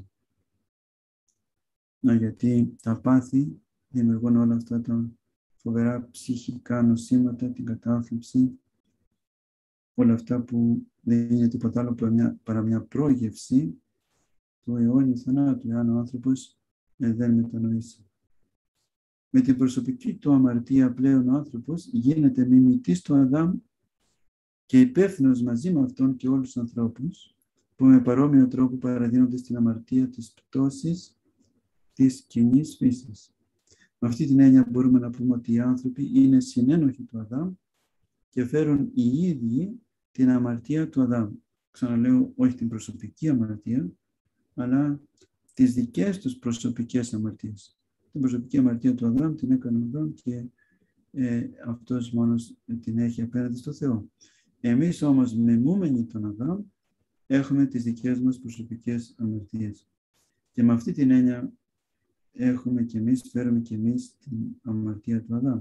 Να, γιατί τα πάθη δημιουργούν όλα αυτά τα φοβερά ψυχικά νοσήματα, την κατάθλιψη, όλα αυτά που δεν είναι τίποτα άλλο παρά μια, παρά μια πρόγευση του αιώνιου θανάτου, εάν ο άνθρωπος ε, δεν μετανοήσει. Με την προσωπική του αμαρτία πλέον ο άνθρωπος γίνεται μιμητής του Αδάμ και υπεύθυνος μαζί με αυτόν και όλους τους ανθρώπους που με παρόμοιο τρόπο παραδίνονται στην αμαρτία της πτώσης της κοινής φύσης. Με αυτή την έννοια μπορούμε να πούμε ότι οι άνθρωποι είναι συνένοχοι του Αδάμ και φέρουν οι ίδιοι την αμαρτία του Αδάμ. Ξαναλέω, όχι την προσωπική αμαρτία, αλλά τις δικές τους προσωπικές αμαρτίες. Την προσωπική αμαρτία του Αδάμ την έκανε ο Αδάμ και ε, αυτός μόνος την έχει απέναντι στο Θεό. Εμείς όμως, μεμούμενοι τον Αδάμ, έχουμε τις δικές μας προσωπικές αμαρτίες. Και με αυτή την έννοια έχουμε και εμείς, φέρουμε και εμείς την αμαρτία του Αδάμ.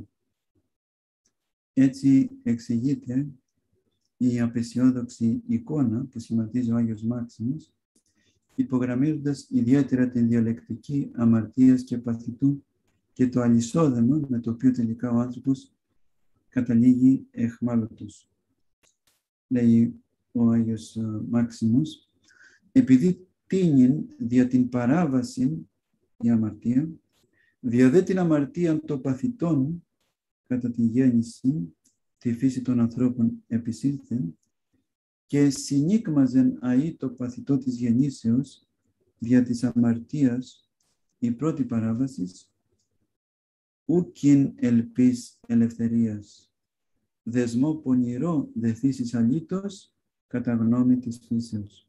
Έτσι εξηγείται η απεσιόδοξη εικόνα που σχηματίζει ο Άγιος Μάξιμος, υπογραμμίζοντας ιδιαίτερα την διαλεκτική αμαρτίας και παθητού και το αλυσόδεμα με το οποίο τελικά ο άνθρωπος καταλήγει εχμάλωτος. Λέει ο Άγιος Μάξιμος, επειδή τίνην δια την παράβαση η αμαρτία, δια δε την αμαρτία των παθητών κατά τη γέννηση, τη φύση των ανθρώπων επισήλθεν και συνήκμαζεν αεί το παθητό της γεννήσεως δια της αμαρτίας η πρώτη παράβασης, ούκιν ελπίς ελευθερίας, δεσμό πονηρό δε φύσης αλήτως κατά γνώμη της φύσεως.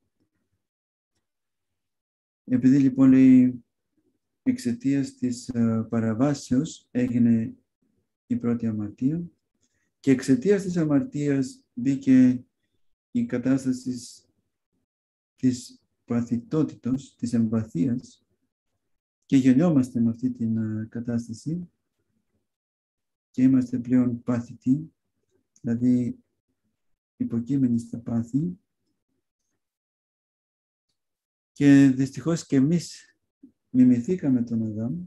Επειδή λοιπόν λέει εξαιτίας της uh, παραβάσεως έγινε η πρώτη αμαρτία και εξαιτίας της αμαρτίας μπήκε η κατάσταση της παθητότητος, της εμπαθίας και γεννιόμαστε με αυτή την uh, κατάσταση και είμαστε πλέον πάθητοι, δηλαδή υποκείμενοι στα πάθη και δυστυχώς και εμείς μιμηθήκαμε τον Αδάμ.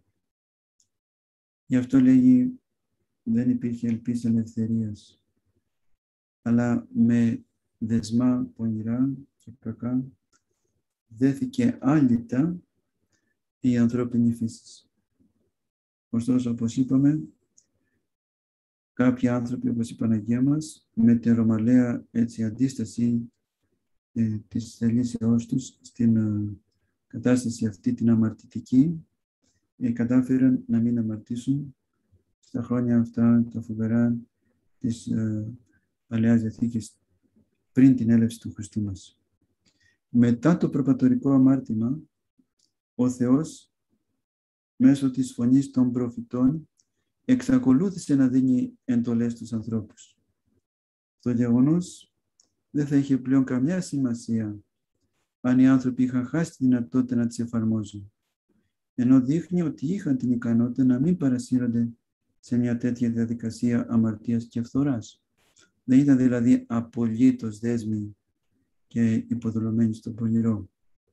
Γι' αυτό λέγει δεν υπήρχε ελπίς ελευθερίας, αλλά με δεσμά πονηρά και κακά δέθηκε άλυτα η ανθρώπινη φύση. Ωστόσο, όπως είπαμε, κάποιοι άνθρωποι, όπως η Παναγία μας, με την ρωμαλαία έτσι, αντίσταση ε, της θελήσεώς τους στην ε, κατάσταση αυτή την αμαρτητική, ε, κατάφεραν να μην αμαρτήσουν στα χρόνια αυτά τα φοβερά της ε, Παλαιάς Διαθήκης πριν την έλευση του Χριστού μας. Μετά το προπατορικό αμάρτημα, ο Θεός μέσω της φωνής των προφητών εξακολούθησε να δίνει εντολές στους ανθρώπους. Το γεγονός δεν θα είχε πλέον καμιά σημασία αν οι άνθρωποι είχαν χάσει τη δυνατότητα να τις εφαρμόζουν, ενώ δείχνει ότι είχαν την ικανότητα να μην παρασύρονται σε μια τέτοια διαδικασία αμαρτίας και φθοράς. Δεν ήταν δηλαδή απολύτως δέσμοι και υποδουλωμένοι στον πονηρό.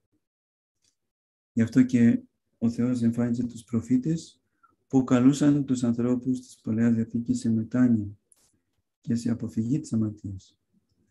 Γι' αυτό και ο Θεός εμφάνιζε τους προφήτες που καλούσαν τους ανθρώπους της Παλαιάς Διαθήκης σε μετάνοια και σε αποφυγή της αμαρτίας.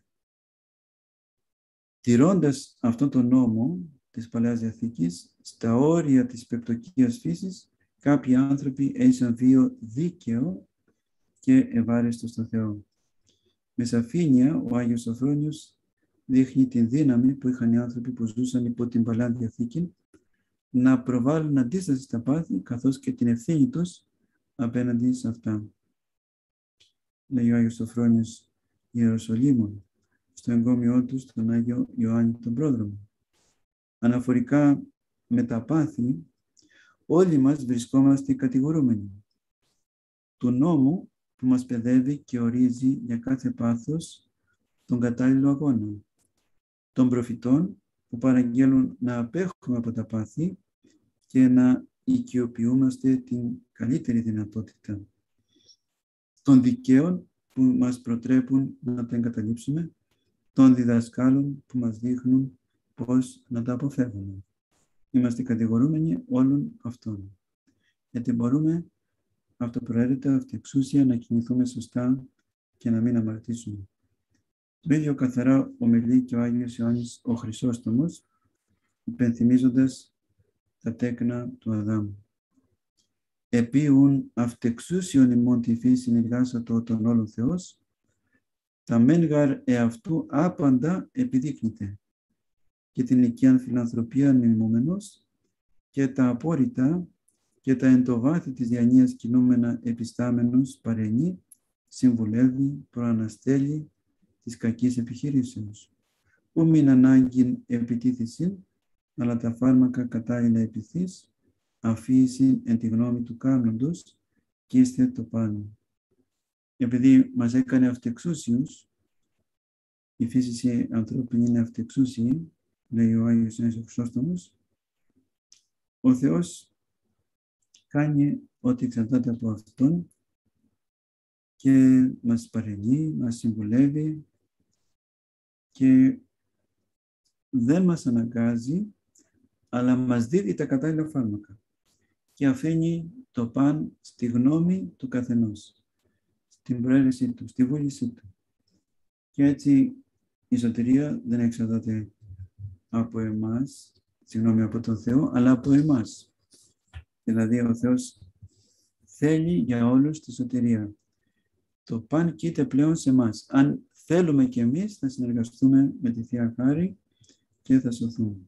Τηρώντας αυτόν τον νόμο της Παλαιάς Διαθήκης, στα όρια της πεπτωκίας φύσης, κάποιοι άνθρωποι έζησαν βίο δίκαιο και ευάρεστο στο Θεό. Με σαφήνεια, ο Άγιος Σοφρόνιος δείχνει την δύναμη που είχαν οι άνθρωποι που ζούσαν υπό την Παλαιά Διαθήκη να προβάλλουν αντίσταση στα πάθη, καθώς και την ευθύνη τους απέναντι σε αυτά. Λέει ο Άγιος Σοφρόνιος Ιεροσολύμων, στο εγκόμιό του, στον Άγιο Ιωάννη τον Πρόδρομο. Αναφορικά με τα πάθη, όλοι μας βρισκόμαστε κατηγορούμενοι του νόμου που μας παιδεύει και ορίζει για κάθε πάθος τον κατάλληλο αγώνα, των προφητών που παραγγέλουν να απέχουμε από τα πάθη και να οικειοποιούμαστε την καλύτερη δυνατότητα, των δικαίων που μας προτρέπουν να τα εγκαταλείψουμε, των διδασκάλων που μας δείχνουν πώς να τα αποφεύγουμε. Είμαστε κατηγορούμενοι όλων αυτών, γιατί μπορούμε αυτοπροαίρετα, αυτοεξούσια να κινηθούμε σωστά και να μην αμαρτήσουμε. Το ίδιο καθαρά ομιλεί και ο Άγιος Ιωάννης ο Χρυσόστομος, υπενθυμίζοντας τα τέκνα του Αδάμ. Επίουν αυτεξούσιον ημών τη φύση εργάσατο τον όλων Θεός, τα μεν γαρ εαυτού άπαντα επιδείκνυται και την οικίαν φιλανθρωπία μιμούμενος και τα απόρριτα και τα εν το βάθη της διανοίας κινούμενα επιστάμενος παρενεί συμβουλεύει, προαναστέλει της κακής επιχειρήσεως. Ου μην ανάγκην επιτίθησιν, αλλά τα φάρμακα κατάλληλα επιθείς, αφήσιν εν τη γνώμη του κάνοντος και είστε το πάνω. Επειδή μας έκανε αυτεξούσιους, η φύση ανθρώπινη είναι αυτεξούσιη, λέει ο Άγιος Ιωάννης ο Χρυσόστομος, ο Θεός κάνει ό,τι εξαρτάται από Αυτόν και μας παρενεί, μας συμβουλεύει και δεν μας αναγκάζει, αλλά μας δίδει τα κατάλληλα φάρμακα και αφήνει το παν στη γνώμη του καθενός, στην προαίρεσή του, στη βούλησή του. Και έτσι η σωτηρία δεν εξαρτάται από εμάς, συγγνώμη, από τον Θεό, αλλά από εμάς. Δηλαδή ο Θεός θέλει για όλους τη σωτηρία. Το παν κοίται πλέον σε εμάς. Αν θέλουμε κι εμείς, θα συνεργαστούμε με τη Θεία Χάρη και θα σωθούμε.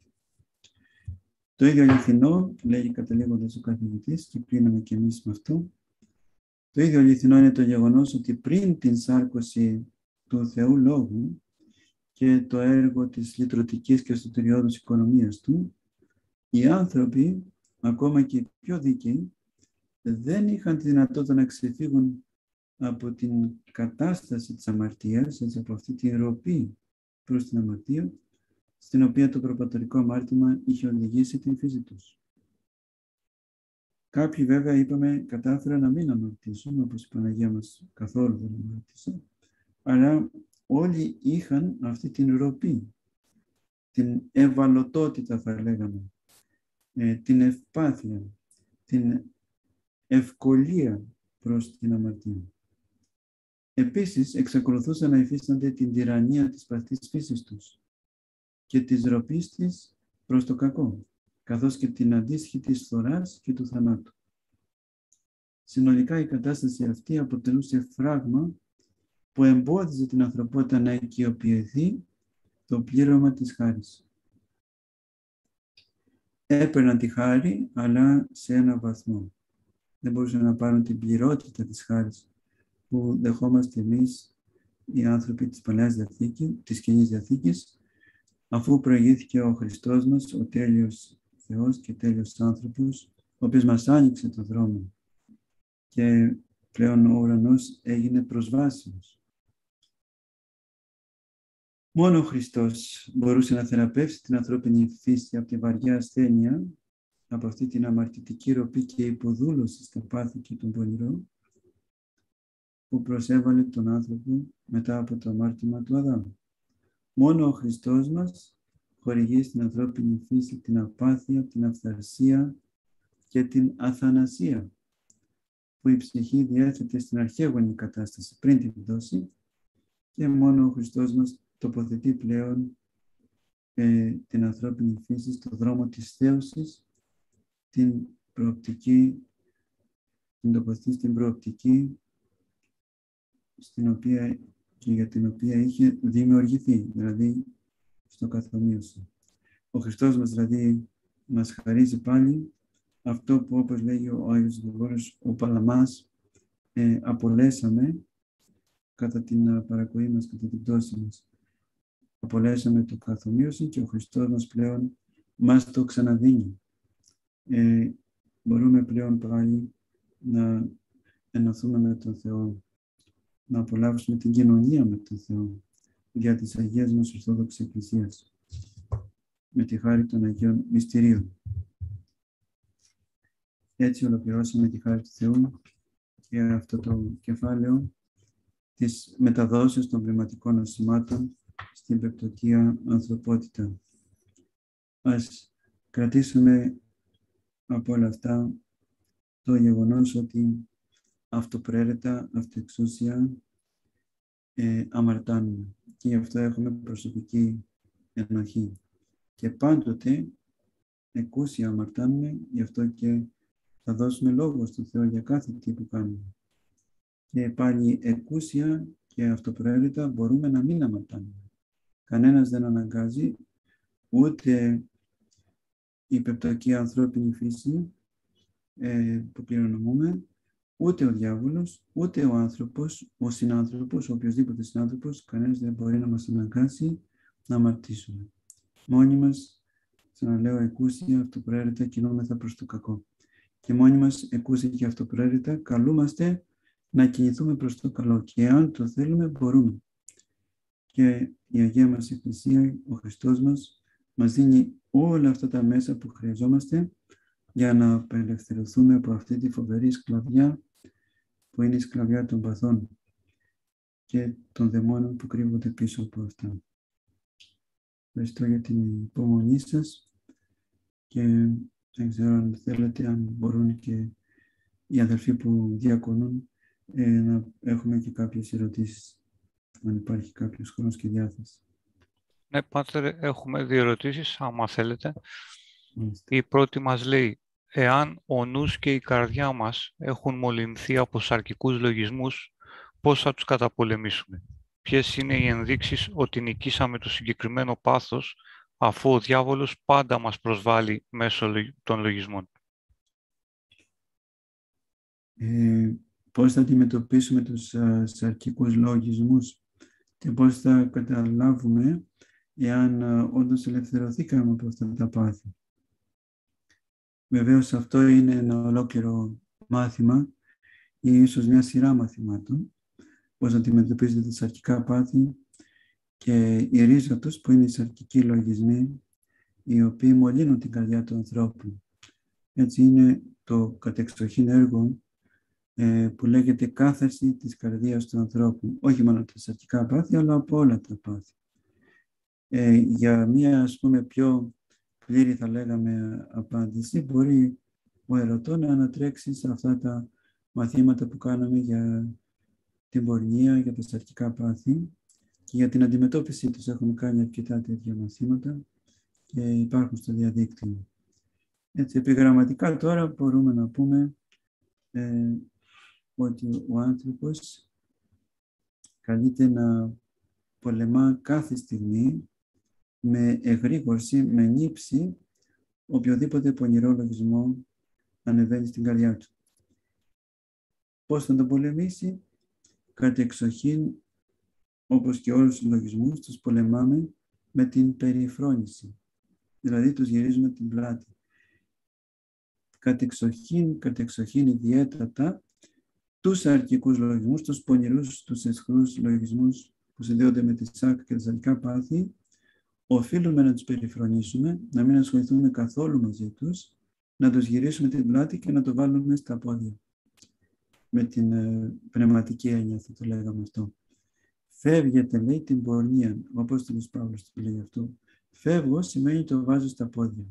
Το ίδιο αληθινό, λέγει καταλήγοντας ο καθηγητής, και κλείνουμε κι εμείς με αυτό, το ίδιο αληθινό είναι το γεγονός ότι πριν την σάρκωση του Θεού Λόγου και το έργο της λυτρωτικής και σωτηριώδους οικονομίας του, οι άνθρωποι, ακόμα και οι πιο δίκαιοι, δεν είχαν τη δυνατότητα να ξεφύγουν από την κατάσταση της αμαρτίας, έτσι, από αυτή τη ροπή προς την αμαρτία, στην οποία το προπατορικό αμάρτημα είχε οδηγήσει την φύση τους. Κάποιοι βέβαια, είπαμε, κατάφεραν να μην αμαρτήσουν, όπως η Παναγία μας καθόλου δεν αμαρτήσε, αλλά όλοι είχαν αυτή την ροπή, την ευαλωτότητα θα λέγαμε, ε, την ευπάθεια, την ευκολία προς την αμαρτία. Επίσης, εξακολουθούσαν να υφίστανται την τυραννία της παθής φύσης τους και της ροπής της προς το κακό, καθώς και την αντίστοιχη της φθοράς και του θανάτου. Συνολικά η κατάσταση αυτή αποτελούσε φράγμα που εμπόδιζε την ανθρωπότητα να οικειοποιηθεί το πλήρωμα της χάρης. Έπαιρναν τη χάρη, αλλά σε ένα βαθμό. Δεν μπορούσαν να πάρουν την πληρότητα της χάρης που δεχόμαστε εμείς οι άνθρωποι της Παλαιάς Διαθήκης, της Καινής Διαθήκης, αφού προηγήθηκε ο Χριστός μας, ο τέλειος Θεός και τέλειος άνθρωπος, ο οποίος μας άνοιξε το δρόμο και πλέον ο ουρανός έγινε προσβάσιμος. Μόνο ο Χριστός μπορούσε να θεραπεύσει την ανθρώπινη φύση από τη βαριά ασθένεια, από αυτή την αμαρτητική ροπή και υποδούλωση στα πάθη και τον πονηρό, που προσέβαλε τον άνθρωπο μετά από το αμάρτημα του Αδάμ. Μόνο ο Χριστός μας χορηγεί στην ανθρώπινη φύση την απάθεια, την αυθαρσία και την αθανασία, που η ψυχή διέθετε στην αρχαίγονη κατάσταση πριν την πτώση, και μόνο ο Χριστός μας τοποθετεί πλέον ε, την ανθρώπινη φύση στο δρόμο της θέωσης, την προοπτική, την τοποθετεί στην προοπτική στην οποία και για την οποία είχε δημιουργηθεί, δηλαδή στο καθομοίωση. Ο Χριστός μας δηλαδή μας χαρίζει πάλι αυτό που, όπως λέγει ο Άγιος Γρηγόριος ο Παλαμάς, ε, απολέσαμε κατά την παρακοή μας, κατά την πτώση μας. Απολέσαμε το καθομοίωση και ο Χριστός μας πλέον μας το ξαναδίνει. Ε, μπορούμε πλέον πάλι να ενωθούμε με τον Θεό, να απολαύσουμε την κοινωνία με τον Θεό για τις Αγίες μας Ορθόδοξης Εκκλησίας, με τη χάρη των Αγίων Μυστηρίων. Έτσι ολοκληρώσαμε τη χάρη του Θεού για αυτό το κεφάλαιο της μεταδόσεως των πνευματικών νοσημάτων στην πεπτωκία ανθρωπότητα. Ας κρατήσουμε από όλα αυτά το γεγονός ότι αυτοπροαίρετα, αυτοεξούσια ε, αμαρτάνουμε και γι' αυτό έχουμε προσωπική ενοχή. Και πάντοτε εκούσια αμαρτάνουμε, γι' αυτό και θα δώσουμε λόγο στον Θεό για κάθε τι που κάνουμε. Και πάλι εκούσια και αυτοπροαίρετα μπορούμε να μην αμαρτάνουμε. Κανένας δεν αναγκάζει, ούτε η πεπτωκία ανθρώπινη φύση ε, που κληρονομούμε, Ούτε ο διάβολος, ούτε ο άνθρωπος, ο συνάνθρωπος, ο οποιοσδήποτε συνάνθρωπος, κανένας δεν μπορεί να μας αναγκάσει να αμαρτήσουμε. Μόνοι μας, ξαναλέω, εκούσια, αυτοπροαίρετα κινούμεθα προς το κακό. Και μόνοι μας, εκούσια και αυτοπροαίρετα, καλούμαστε να κινηθούμε προς το καλό. Και αν το θέλουμε, μπορούμε. Και η Αγία μας Εκκλησία, ο Χριστός μας, μας δίνει όλα αυτά τα μέσα που χρειαζόμαστε για να απελευθερωθούμε από αυτή τη φοβερή σκλαβιά που είναι η σκλαβιά των παθών και των δαιμόνων που κρύβονται πίσω από αυτά. Ευχαριστώ για την υπομονή σας και δεν ξέρω αν θέλετε, αν μπορούν και οι αδελφοί που διακονούν ε, να έχουμε και κάποιες ερωτήσεις, αν υπάρχει κάποιος χρόνος και διάθεση. Ναι, Πάτερ, έχουμε δύο ερωτήσεις, άμα θέλετε. Μάλιστα. Η πρώτη μας λέει, εάν ο νους και η καρδιά μας έχουν μολυνθεί από σαρκικούς λογισμούς, πώς θα τους καταπολεμήσουμε? Ποιες είναι οι ενδείξεις ότι νικήσαμε το συγκεκριμένο πάθος, αφού ο διάβολος πάντα μας προσβάλλει μέσω των λογισμών? Ε, πώς θα αντιμετωπίσουμε τους α, σαρκικούς λογισμούς και πώς θα καταλάβουμε εάν α, όντως ελευθερωθήκαμε από αυτά τα πάθη. Βεβαίως αυτό είναι ένα ολόκληρο μάθημα ή ίσως μια σειρά μαθημάτων, πώς αντιμετωπίζονται τα σαρκικά πάθη και η ρίζα τους που είναι οι σαρκικοί λογισμοί, οι οποίοι μολύνουν την καρδιά του ανθρώπου. Έτσι είναι το κατεξοχήν έργο ε, που λέγεται κάθαρση της καρδίας του ανθρώπου. Όχι μόνο τα σαρκικά πάθη, αλλά από όλα τα πάθη. Ε, για μια, ας πούμε, πιο πλήρη, θα λέγαμε, απάντηση, μπορεί ο ερωτών να ανατρέξει σε αυτά τα μαθήματα που κάναμε για την πορνεία, για τα σαρκικά πάθη και για την αντιμετώπιση τους. Έχουμε κάνει αρκετά τέτοια μαθήματα και υπάρχουν στο διαδίκτυο. Έτσι, επιγραμματικά τώρα μπορούμε να πούμε ε, ότι ο άνθρωπος καλείται να πολεμά κάθε στιγμή με εγρήγορση, με νύψη, οποιοδήποτε πονηρό λογισμό ανεβαίνει στην καρδιά του. Πώς θα τον πολεμήσει? Κατ' εξοχήν, όπως και όλους τους λογισμούς, τους πολεμάμε με την περιφρόνηση. Δηλαδή, τους γυρίζουμε την πλάτη. Κατ' εξοχήν, κατ' εξοχήν ιδιαίτερα, τους αρκικούς λογισμούς, τους πονηρούς, τους αισχρούς λογισμούς που συνδέονται με τη σάκ και τα σαρκικά πάθη, οφείλουμε να τους περιφρονήσουμε, να μην ασχοληθούμε καθόλου μαζί τους, να τους γυρίσουμε την πλάτη και να το βάλουμε στα πόδια. Με την ε, πνευματική έννοια θα το λέγαμε αυτό. Φεύγετε, λέει, την πορνεία. Ο Απόστολος Παύλος το λέει αυτό. Φεύγω σημαίνει το βάζω στα πόδια.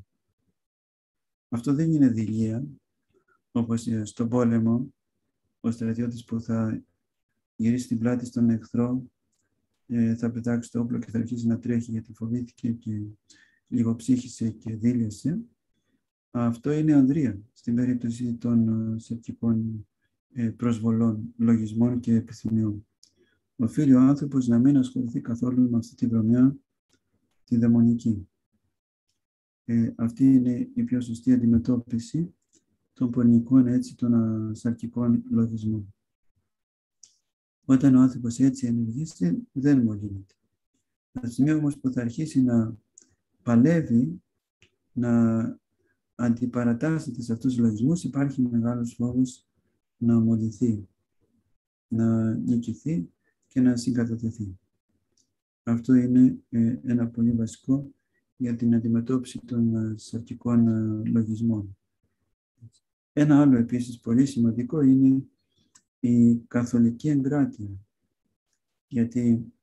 Αυτό δεν είναι δειλία, όπως στον πόλεμο, ο στρατιώτης που θα γυρίσει την πλάτη στον εχθρό, ε, θα πετάξει το όπλο και θα αρχίσει να τρέχει γιατί φοβήθηκε και λίγο ψύχησε και δίλιασε. Αυτό είναι ανδρεία στην περίπτωση των σαρκικών ε, προσβολών, λογισμών και επιθυμιών. Οφείλει ο άνθρωπος να μην ασχοληθεί καθόλου με αυτή τη βρωμιά, τη δαιμονική. Ε, αυτή είναι η πιο σωστή αντιμετώπιση των πορνικών, έτσι, των σαρκικών λογισμών. Όταν ο άνθρωπος έτσι ενεργήσει, δεν μολύνεται. Από τη στιγμή όμως που θα αρχίσει να παλεύει, να αντιπαρατάσσεται σε αυτούς τους λογισμούς, υπάρχει μεγάλος φόβος να μολυνθεί, να νικηθεί και να συγκατατεθεί. Αυτό είναι ε, ένα πολύ βασικό για την αντιμετώπιση των ε, σαρκικών ε, λογισμών. Ένα άλλο επίσης πολύ σημαντικό είναι η καθολική εγκράτεια. Γιατί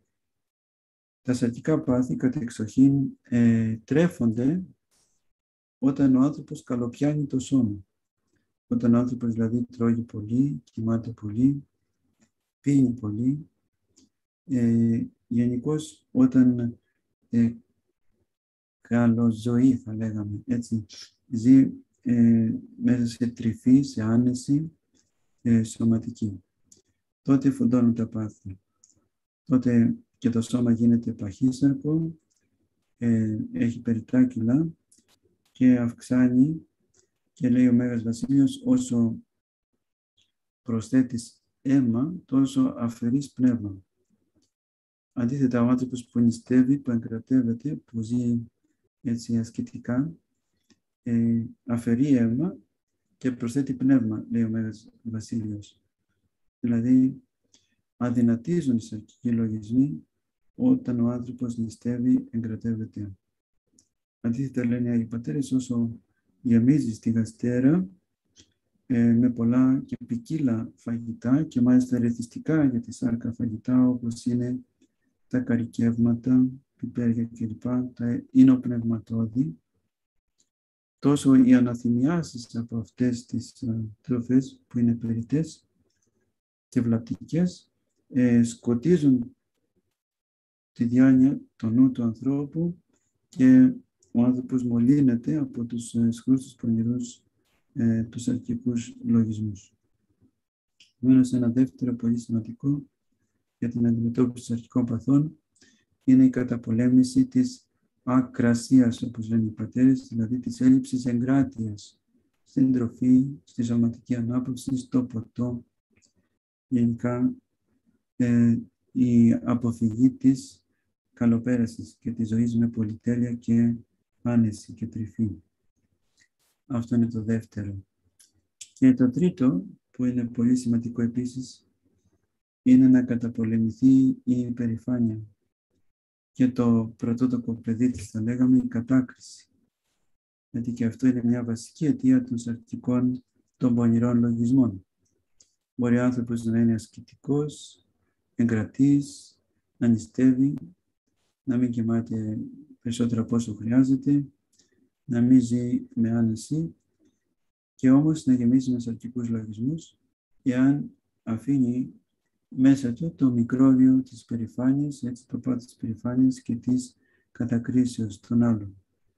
τα σαρκικά πάθη κατ' εξοχήν ε, τρέφονται όταν ο άνθρωπος καλοπιάνει το σώμα. Όταν ο άνθρωπος δηλαδή τρώγει πολύ, κοιμάται πολύ, πίνει πολύ. Ε, γενικώς όταν ε, καλοζωή θα λέγαμε, έτσι, ζει ε, μέσα σε τρυφή, σε άνεση ε, σωματική. Τότε φουντώνουν τα πάθη. Τότε και το σώμα γίνεται παχύσαρκο, ε, έχει περιτράκυλα και αυξάνει, και λέει ο Μέγας Βασίλειος, όσο προσθέτεις αίμα, τόσο αφαιρείς πνεύμα. Αντίθετα, ο άνθρωπος που νηστεύει, που εγκρατεύεται, που ζει έτσι ασκητικά, ε, αφαιρεί αίμα και προσθέτει πνεύμα, λέει ο Μέγας Βασίλειος. Δηλαδή, αδυνατίζουν οι σαρκικοί λογισμοί όταν ο άνθρωπος νηστεύει, εγκρατεύεται. Αντίθετα, λένε οι Άγιοι Πατέρες, όσο γεμίζει στη γαστέρα ε, με πολλά και ποικίλα φαγητά και μάλιστα ερεθιστικά για τη σάρκα φαγητά, όπως είναι τα καρικεύματα, πιπέρια κλπ, τα ίνοπνευματώδη, τόσο οι αναθυμιάσεις από αυτές τις uh, τροφές που είναι περιττές και βλαπτικές ε, σκοτίζουν τη διάνοια του νου του ανθρώπου και ο άνθρωπος μολύνεται από τους ε, σχρούς τους πονηρούς ε, τους αρχικούς λογισμούς. Μένως ένα δεύτερο πολύ σημαντικό για την αντιμετώπιση των αρχικών παθών είναι η καταπολέμηση της ακρασίας, όπως λένε οι πατέρες, δηλαδή της έλλειψης εγκράτειας στην τροφή, στη σωματική ανάπαυση, στο ποτό, γενικά ε, η αποφυγή της καλοπέρασης και της ζωής με πολυτέλεια και άνεση και τρυφή. Αυτό είναι το δεύτερο. Και το τρίτο, που είναι πολύ σημαντικό επίσης, είναι να καταπολεμηθεί η υπερηφάνεια. Και το πρωτότοκο παιδί της, θα λέγαμε, η κατάκριση. Γιατί και αυτό είναι μια βασική αιτία των σαρκικών των πονηρών λογισμών. Μπορεί ο άνθρωπος να είναι ασκητικός, εγκρατής, να νηστεύει, να μην κοιμάται περισσότερο από όσο χρειάζεται, να μην ζει με άνεση και όμως να γεμίσει με σαρκικούς λογισμούς, εάν αφήνει μέσα του το μικρόβιο της περηφάνειας, έτσι το πάθος της περηφάνειας και της κατακρίσεως των άλλων.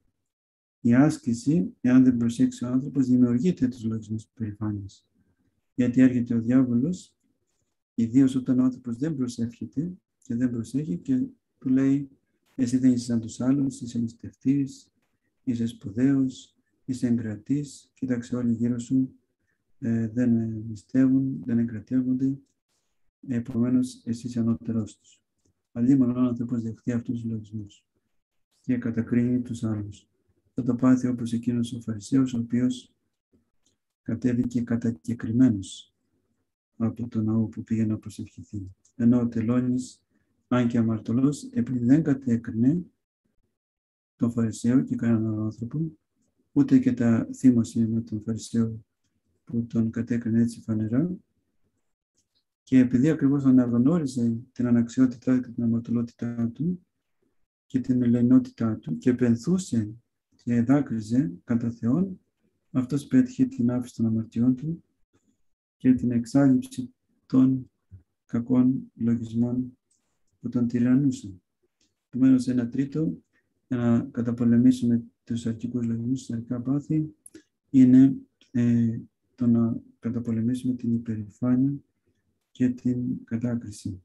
Η άσκηση, εάν δεν προσέξει ο άνθρωπος, δημιουργείται τους λογισμούς της περηφάνειας. Γιατί έρχεται ο διάβολος, ιδίως όταν ο άνθρωπος δεν προσεύχεται και δεν προσέχει και του λέει εσύ δεν είσαι σαν τους άλλους, είσαι νηστευτής, είσαι σπουδαίος, είσαι εγκρατής, κοίταξε όλοι γύρω σου, ε, δεν νηστεύουν, δεν εγκρατεύονται, επομένως εσύ είσαι ανώτερός τους. Αλλήμον ο άνθρωπος δεχτεί αυτούς τους λογισμούς και κατακρίνει τους άλλους. Θα το πάθει όπως εκείνος ο Φαρισαίος, ο οποίος κατέβηκε κατακεκριμένος από το ναό που πήγε να προσευχηθεί. Ενώ ο τελώνης, αν και αμαρτωλός, επειδή δεν κατέκρινε τον Φαρισαίο και κανέναν άλλον άνθρωπο, ούτε και τα θύμωσε με τον Φαρισαίο που τον κατέκρινε έτσι φανερά, και επειδή ακριβώς αναγνώριζε την αναξιότητά και την αμαρτωλότητά του και την ελεηνότητά του και πενθούσε και δάκρυζε κατά Θεόν, αυτός πέτυχε την άφηση των αμαρτιών του και την εξάλληψη των κακών λογισμών που τον τυραννούσαν. Επομένως, ένα τρίτο, για να καταπολεμήσουμε τους αρχικούς λογισμούς, τους αρχικά πάθη, είναι ε, το να καταπολεμήσουμε την υπερηφάνεια και την κατάκριση.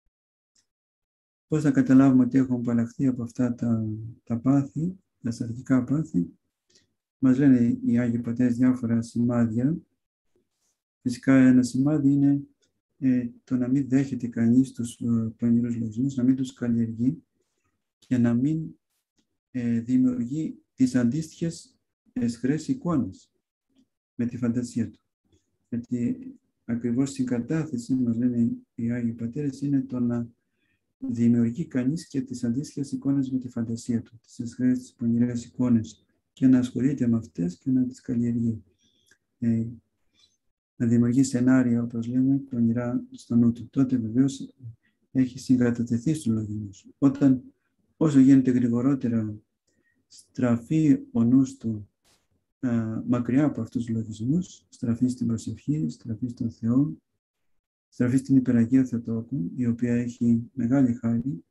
Πώς θα καταλάβουμε ότι έχουμε απαλλαχθεί από αυτά τα, τα πάθη, τα αρχικά πάθη? Μας λένε οι Άγιοι Πατέρες διάφορα σημάδια. Φυσικά ένα σημάδι είναι ε, το να μην δέχεται κανείς τους ε, πονηρούς λογισμούς, να μην τους καλλιεργεί και να μην ε, δημιουργεί τις αντίστοιχες αισχρές εικόνες με τη φαντασία του. Γιατί ακριβώς στην κατάθεση, μας λένε οι Άγιοι Πατέρες, είναι το να δημιουργεί κανείς και τις αντίστοιχες εικόνες με τη φαντασία του, τις αισχρές, τις πονηρές εικόνες, και να ασχολείται με αυτές και να τις καλλιεργεί. Ε, να δημιουργεί σενάρια, όπως λέμε, πονηρά στο νου του. Τότε βεβαίως έχει συγκατατεθεί στους λογισμούς. Όταν όσο γίνεται γρηγορότερα στραφεί ο νους του α, μακριά από αυτούς τους λογισμούς, στραφεί στην προσευχή, στραφεί στον Θεό, στραφεί στην Υπεραγία Θεοτόκου, η οποία έχει μεγάλη χάρη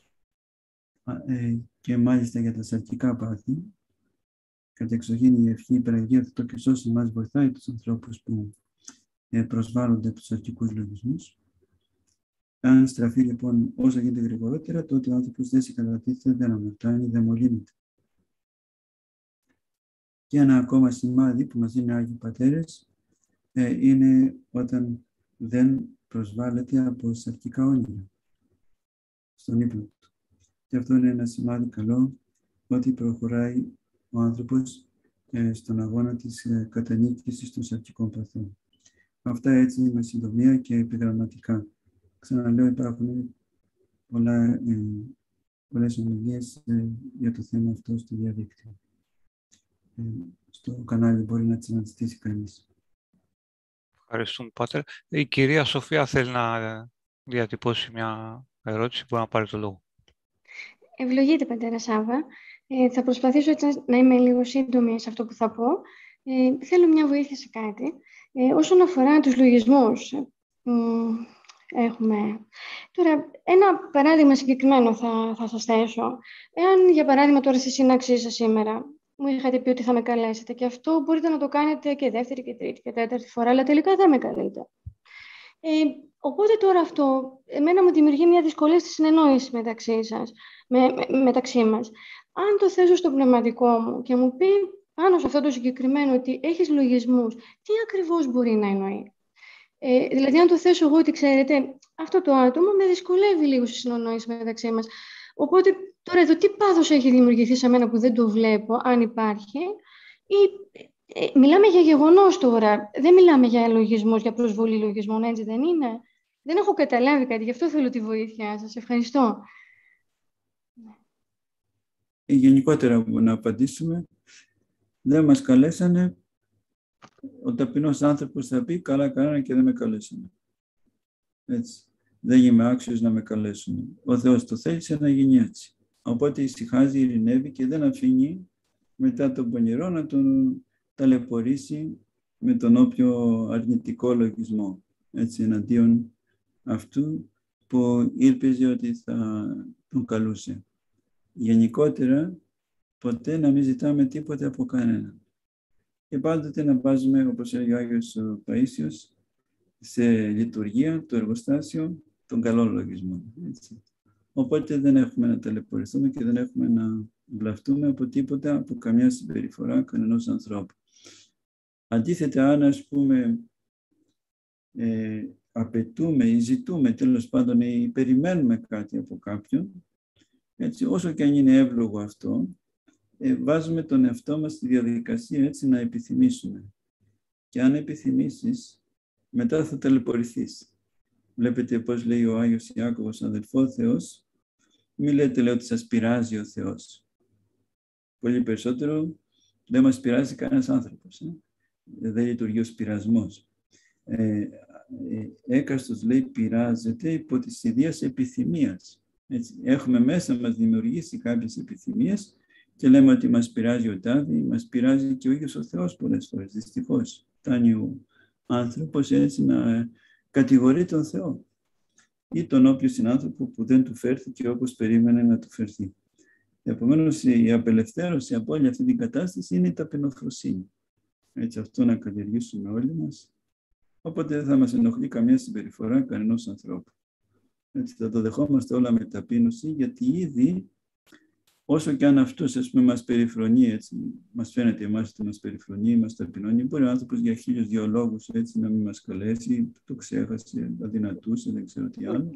ε, και μάλιστα για τα σαρκικά πάθη. Κατ' εξοχήν η ευχή Υπεραγία Θεοτόκου και σώσει μας βοηθάει τους ανθρώπους που ε, προσβάλλονται από τους σαρκικούς λογισμούς. Αν στραφεί λοιπόν όσο γίνεται γρηγορότερα, τότε ο άνθρωπος δεν συγκατατίθεται, δεν αμαρτάνει, δεν μολύνεται. Και ένα ακόμα σημάδι που μας δίνει οι Άγιοι Πατέρες, ε, είναι όταν δεν προσβάλλεται από σαρκικά όνειρα στον ύπνο του. Και αυτό είναι ένα σημάδι καλό ότι προχωράει ο άνθρωπος ε, στον αγώνα της ε, κατανίκησης των σαρκικών παθών. Αυτά έτσι με συντομία και επιγραμματικά. Ξαναλέω, υπάρχουν πολλά, ε, πολλές ομιλίες ε, για το θέμα αυτό στο διαδίκτυο. Ε, στο κανάλι μπορεί να τις αναζητήσει κανείς. Ευχαριστούμε, Πάτερ. Η κυρία Σοφία θέλει να διατυπώσει μια ερώτηση, μπορεί να πάρει το λόγο. Ευλογείτε, Πατέρα Σάβα. Ε, θα προσπαθήσω έτσι να είμαι λίγο σύντομη σε αυτό που θα πω. Ε, θέλω μια βοήθεια σε κάτι. Ε, όσον αφορά τους λογισμούς, ε, έχουμε... Τώρα, ένα παράδειγμα συγκεκριμένο θα, θα σας θέσω. Εάν, για παράδειγμα, τώρα στη σύναξή σας σήμερα, μου είχατε πει ότι θα με καλέσετε και αυτό μπορείτε να το κάνετε και δεύτερη και τρίτη και τέταρτη φορά, αλλά τελικά δεν με καλείτε. Ε, οπότε τώρα αυτό, εμένα μου δημιουργεί μια δυσκολία στη συνεννόηση μεταξύ σας, με, με, μεταξύ μας. Αν το θέσω στο πνευματικό μου και μου πει πάνω σε αυτό το συγκεκριμένο ότι έχεις λογισμούς, τι ακριβώς μπορεί να εννοεί. Ε, δηλαδή, αν το θέσω εγώ ότι ξέρετε, αυτό το άτομο με δυσκολεύει λίγο στη συνεννόηση μεταξύ μας. Οπότε τώρα εδώ τι πάθος έχει δημιουργηθεί σε μένα που δεν το βλέπω, αν υπάρχει, ή ε, μιλάμε για γεγονός τώρα, δεν μιλάμε για λογισμούς, για προσβολή λογισμών, έτσι δεν είναι. Δεν έχω καταλάβει κάτι, γι' αυτό θέλω τη βοήθειά σας. Ευχαριστώ. Γενικότερα να απαντήσουμε, δεν μας καλέσανε, ο ταπεινός άνθρωπος θα πει καλά κάνανε και δεν με καλέσανε. Έτσι. Δεν είμαι άξιος να με καλέσουν. Ο Θεός το θέλησε να γίνει έτσι. Οπότε ησυχάζει, ειρηνεύει και δεν αφήνει μετά τον πονηρό να τον ταλαιπωρήσει με τον όποιο αρνητικό λογισμό. Έτσι, εναντίον αυτού που ήλπιζε ότι θα τον καλούσε. Γενικότερα, ποτέ να μην ζητάμε τίποτε από κανέναν. Και πάντοτε να βάζουμε, όπως έλεγε ο Άγιος Παΐσιος, σε λειτουργία το εργοστάσιο των καλών λογισμών. Έτσι. Οπότε δεν έχουμε να ταλαιπωρηθούμε και δεν έχουμε να βλαφτούμε από τίποτα, από καμιά συμπεριφορά κανενός ανθρώπου. Αντίθετα, αν ας πούμε ε, απαιτούμε ή ζητούμε τέλος πάντων ή περιμένουμε κάτι από κάποιον, έτσι, όσο και αν είναι εύλογο αυτό, ε, βάζουμε τον εαυτό μας στη διαδικασία έτσι να επιθυμήσουμε. Και αν επιθυμήσεις, μετά θα ταλαιπωρηθείς. Βλέπετε πώς λέει ο Άγιος Ιάκωβος, αδελφό Θεός, μη λέτε λέει ότι σας πειράζει ο Θεός. Πολύ περισσότερο δεν μας πειράζει κανένας άνθρωπος. Ε? Δεν λειτουργεί ως πειρασμός. Ε, ε, έκαστος λέει πειράζεται υπό της ιδίας επιθυμίας. Έτσι, έχουμε μέσα μας δημιουργήσει κάποιες επιθυμίες και λέμε ότι μας πειράζει ο τάδι, μας πειράζει και ο ίδιος ο Θεός πολλές φορές, δυστυχώς. Φτάνει ο άνθρωπος έτσι να κατηγορεί τον Θεό ή τον όποιο συνάνθρωπο που δεν του φέρθηκε όπως περίμενε να του φερθεί. Επομένως, η απελευθέρωση από όλη αυτή την κατάσταση είναι η ταπεινοφροσύνη. Έτσι, αυτό να καλλιεργήσουμε όλοι μας. Οπότε δεν θα μας ενοχλεί καμία συμπεριφορά κανενός ανθρώπου. Έτσι, θα το δεχόμαστε όλα με ταπείνωση, γιατί ήδη, όσο και αν αυτός ας πούμε, μας περιφρονεί, έτσι, μας φαίνεται εμάς ότι μας περιφρονεί, μας ταπεινώνει, μπορεί ο άνθρωπος για χίλιους δυο λόγους έτσι, να μην μας καλέσει, το ξέχασε, αδυνατούσε, δεν ξέρω τι άλλο.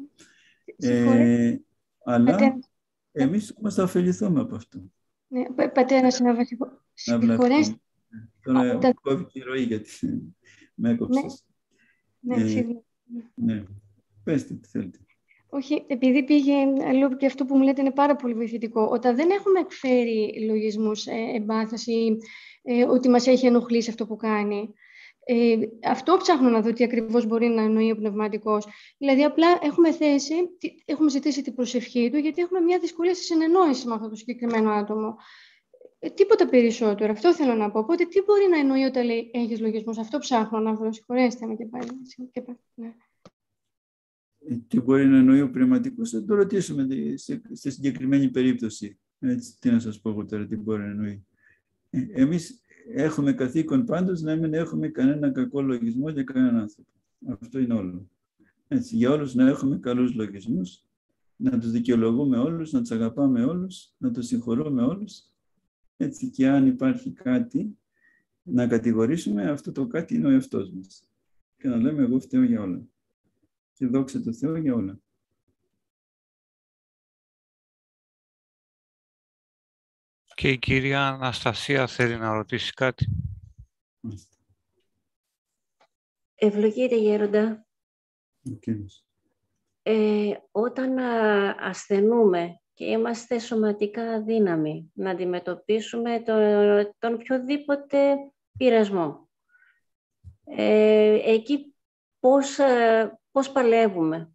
Ε, αλλά εμείς όμως θα ωφεληθούμε από αυτό. Ναι, πατέρα, να βασικό. Συγχωρέστε. Τώρα κόβει τη ροή γιατί με έκοψες. Ναι, ναι, ε, ναι. Πέστε τι θέλετε. Όχι, επειδή πήγε αλλού και αυτό που μου λέτε είναι πάρα πολύ βοηθητικό. Όταν δεν έχουμε εκφέρει λογισμούς, ε, εμπάθηση, ε, ότι μας έχει ενοχλήσει αυτό που κάνει, ε, αυτό ψάχνω να δω τι ακριβώς μπορεί να εννοεί ο πνευματικός. Δηλαδή, απλά έχουμε θέσει, έχουμε ζητήσει την προσευχή του, γιατί έχουμε μια δυσκολία στη συνεννόηση με αυτό το συγκεκριμένο άτομο. Ε, τίποτα περισσότερο. Αυτό θέλω να πω. Οπότε, τι μπορεί να εννοεί όταν λέει έχεις λογισμούς. Αυτό ψάχνω να βρω. Συγχωρέστε με και πάλι. Και πάλι ναι. Τι μπορεί να εννοεί ο πνευματικός, θα το ρωτήσουμε στη συγκεκριμένη περίπτωση. Έτσι, τι να σας πω εγώ τώρα, τι μπορεί να εννοεί. Ε, εμείς έχουμε καθήκον πάντως να μην έχουμε κανένα κακό λογισμό για κανέναν άνθρωπο. Αυτό είναι όλο. Έτσι, για όλους να έχουμε καλούς λογισμούς, να τους δικαιολογούμε όλους, να τους αγαπάμε όλους, να τους συγχωρούμε όλους. Έτσι, και αν υπάρχει κάτι να κατηγορήσουμε, αυτό το κάτι είναι ο εαυτός μας. και να λέμε εγώ φταίω για όλα. Και δόξα τω Θεώ για όλα. Και η κυρία Αναστασία θέλει να ρωτήσει κάτι. Ευλογείτε γέροντα. Okay. Ε, όταν α, ασθενούμε και είμαστε σωματικά αδύναμοι να αντιμετωπίσουμε το, τον οποιοδήποτε πειρασμό, ε, εκεί πώς, ε, πώς παλεύουμε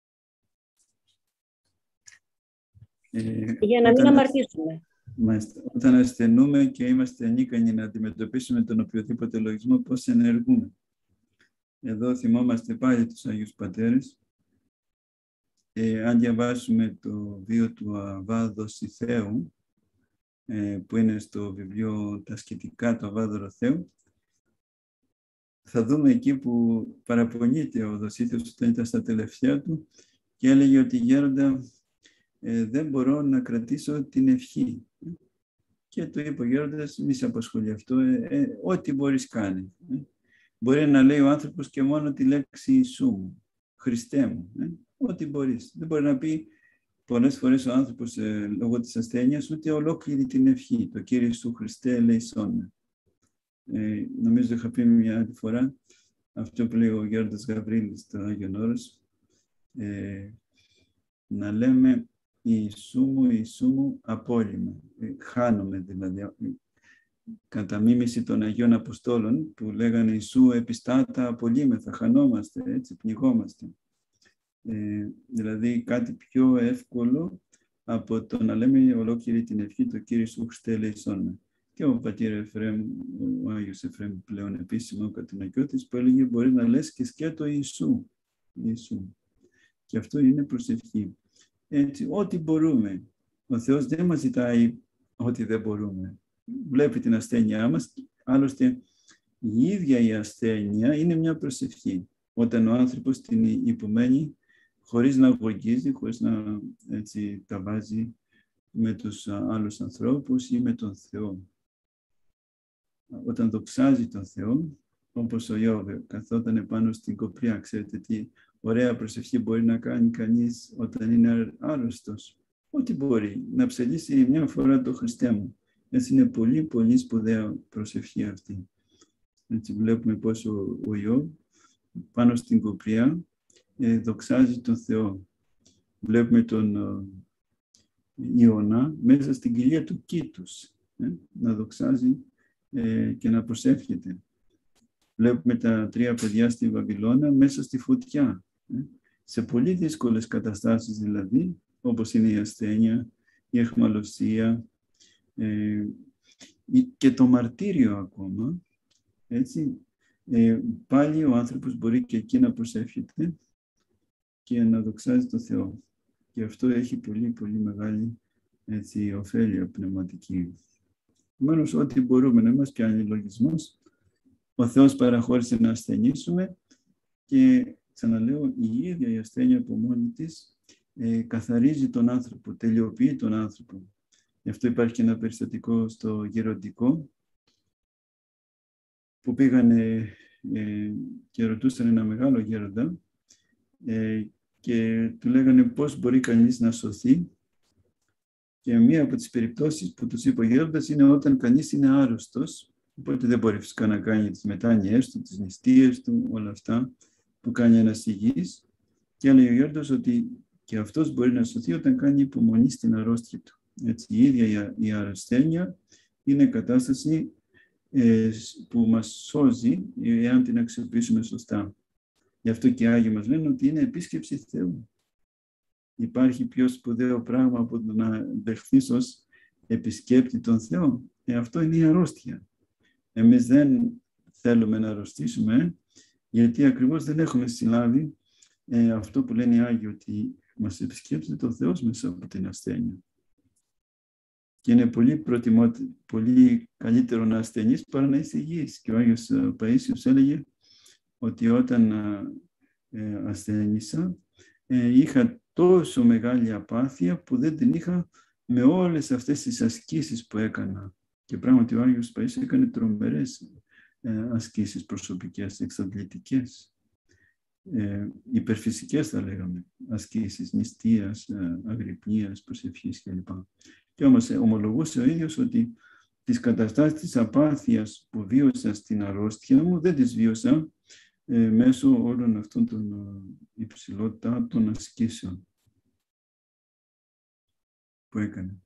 ε, για να μην αμαρτήσουμε. Μάλιστα. Όταν ασθενούμε και είμαστε ανίκανοι να αντιμετωπίσουμε τον οποιοδήποτε λογισμό, πώς ενεργούμε. Εδώ θυμόμαστε πάλι τους Αγίους Πατέρες. Ε, αν διαβάσουμε το βίο του Αββά Δοσιθέου, ε, που είναι στο βιβλίο «Τα σκητικά του Αββά Δωροθέου», θα δούμε εκεί που παραπονείται ο Δοσίθεος όταν ήταν στα τελευταία του και έλεγε ότι «Γέροντα, ε, δεν μπορώ να κρατήσω την ευχή». Και του είπε ο Γέροντας, μη σε απασχολεί αυτό, ε, ε, ό,τι μπορείς κάνει. Ε. Μπορεί να λέει ο άνθρωπος και μόνο τη λέξη Ιησού μου, Χριστέ μου, ε, ό,τι μπορείς. Δεν μπορεί να πει πολλές φορές ο άνθρωπος ε, λόγω της ασθένειας ούτε ολόκληρη την ευχή. Το Κύριε Ιησού Χριστέ ελέησόν με. Ε, νομίζω είχα πει μια άλλη φορά αυτό που λέει ο Γέροντας Γαβρίλης στο Άγιον Όρος, ε, να λέμε Ιησού μου, Ιησού μου, απόλυμα. Ε, χάνομαι δηλαδή. Κατά μίμηση των Αγίων Αποστόλων που λέγανε Ιησού επιστάτα απολύμεθα, χανόμαστε, έτσι, πνιγόμαστε. Ε, δηλαδή κάτι πιο εύκολο από το να λέμε ολόκληρη την ευχή το Κύριε Ιησού Χριστέ ελέησόν με. Και ο πατήρ Εφραίμ, ο Άγιος Εφραίμ πλέον επίσημα, ο Κατοινακιώτης, που έλεγε μπορεί να λες και σκέτο Ιησού. Ιησού. Και αυτό είναι προσευχή. Έτσι, ό,τι μπορούμε. Ο Θεός δεν μας ζητάει ό,τι δεν μπορούμε. Βλέπει την ασθένειά μας. Άλλωστε, η ίδια η ασθένεια είναι μια προσευχή. Όταν ο άνθρωπος την υπομένει χωρίς να αγωγίζει, χωρίς να έτσι, τα βάζει με τους άλλους ανθρώπους ή με τον Θεό. Όταν δοξάζει τον Θεό, όπως ο Ιώβ καθόταν επάνω στην κοπριά, ξέρετε τι ωραία προσευχή μπορεί να κάνει κανείς όταν είναι άρρωστος. Ό,τι μπορεί, να ψελίσει μια φορά το Χριστέ μου. Έτσι είναι πολύ πολύ σπουδαία προσευχή αυτή. Έτσι βλέπουμε πώς ο, ο Ιώβ πάνω στην κοπριά ε, δοξάζει τον Θεό. Βλέπουμε τον ε, Ιωνά μέσα στην κοιλία του κήτους ε, να δοξάζει ε, και να προσεύχεται. Βλέπουμε τα τρία παιδιά στη Βαβυλώνα μέσα στη φωτιά. Ε, σε πολύ δύσκολες καταστάσεις δηλαδή, όπως είναι η ασθένεια, η αιχμαλωσία ε, και το μαρτύριο ακόμα, έτσι, ε, πάλι ο άνθρωπος μπορεί και εκεί να προσεύχεται και να δοξάζει το Θεό. Και αυτό έχει πολύ πολύ μεγάλη έτσι, ωφέλεια πνευματική. Επομένως, ό,τι μπορούμε να μας πιάνει λογισμός, ο Θεός παραχώρησε να ασθενήσουμε και ξαναλέω, η ίδια η ασθένεια από μόνη της ε, καθαρίζει τον άνθρωπο, τελειοποιεί τον άνθρωπο. Γι' αυτό υπάρχει και ένα περιστατικό στο Γεροντικό που πήγανε ε, και ρωτούσαν ένα μεγάλο γέροντα ε, και του λέγανε πώς μπορεί κανείς να σωθεί. Και μία από τις περιπτώσεις που τους είπε ο γέροντας είναι όταν κανείς είναι άρρωστος, οπότε δεν μπορεί φυσικά να κάνει τις μετάνοιες του, τις νηστείες του, όλα αυτά που κάνει ένας υγιής. Και έλεγε ο γέροντας ότι και αυτός μπορεί να σωθεί όταν κάνει υπομονή στην αρρώστια του. Έτσι, η ίδια η αρρωστένεια είναι κατάσταση ε, που μας σώζει εάν την αξιοποιήσουμε σωστά. Γι' αυτό και οι Άγιοι μας λένε ότι είναι επίσκεψη Θεού. Υπάρχει πιο σπουδαίο πράγμα από το να δεχθείς ως επισκέπτη τον Θεό. Ε, αυτό είναι η αρρώστια. Εμείς δεν θέλουμε να αρρωστήσουμε, γιατί ακριβώς δεν έχουμε συλλάβει ε, αυτό που λένε οι Άγιοι, ότι μας επισκέπτεται το Θεός μέσα από την ασθένεια. Και είναι πολύ, πολύ καλύτερο να ασθενείς παρά να είσαι υγιής. Και ο Άγιος Παΐσιος έλεγε ότι όταν ε, ασθένησα, ε, είχα τόσο μεγάλη απάθεια που δεν την είχα με όλες αυτές τις ασκήσεις που έκανα. Και πράγματι ο Άγιος Παΐσιος έκανε τρομερές ε, ασκήσεις προσωπικές, εξαντλητικές, ε, υπερφυσικές θα λέγαμε, ασκήσεις νηστείας, ε, αγρυπνίας, προσευχής κλπ. Και όμως ε, ομολογούσε ο ίδιος ότι τις καταστάσεις της απάθειας που βίωσα στην αρρώστια μου δεν τις βίωσα ε, μέσω όλων αυτών των ε, υψηλότατων ασκήσεων που έκανε.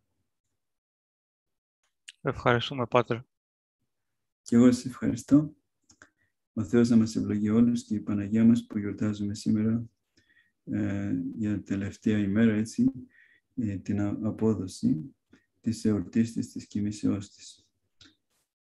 Ευχαριστούμε, Πάτερ. Και εγώ σας ευχαριστώ. Ο Θεός να μας ευλογεί όλους και η Παναγία μας που γιορτάζουμε σήμερα ε, για τελευταία ημέρα, έτσι, ε, την απόδοση της εορτής της, της κοιμήσεώς της.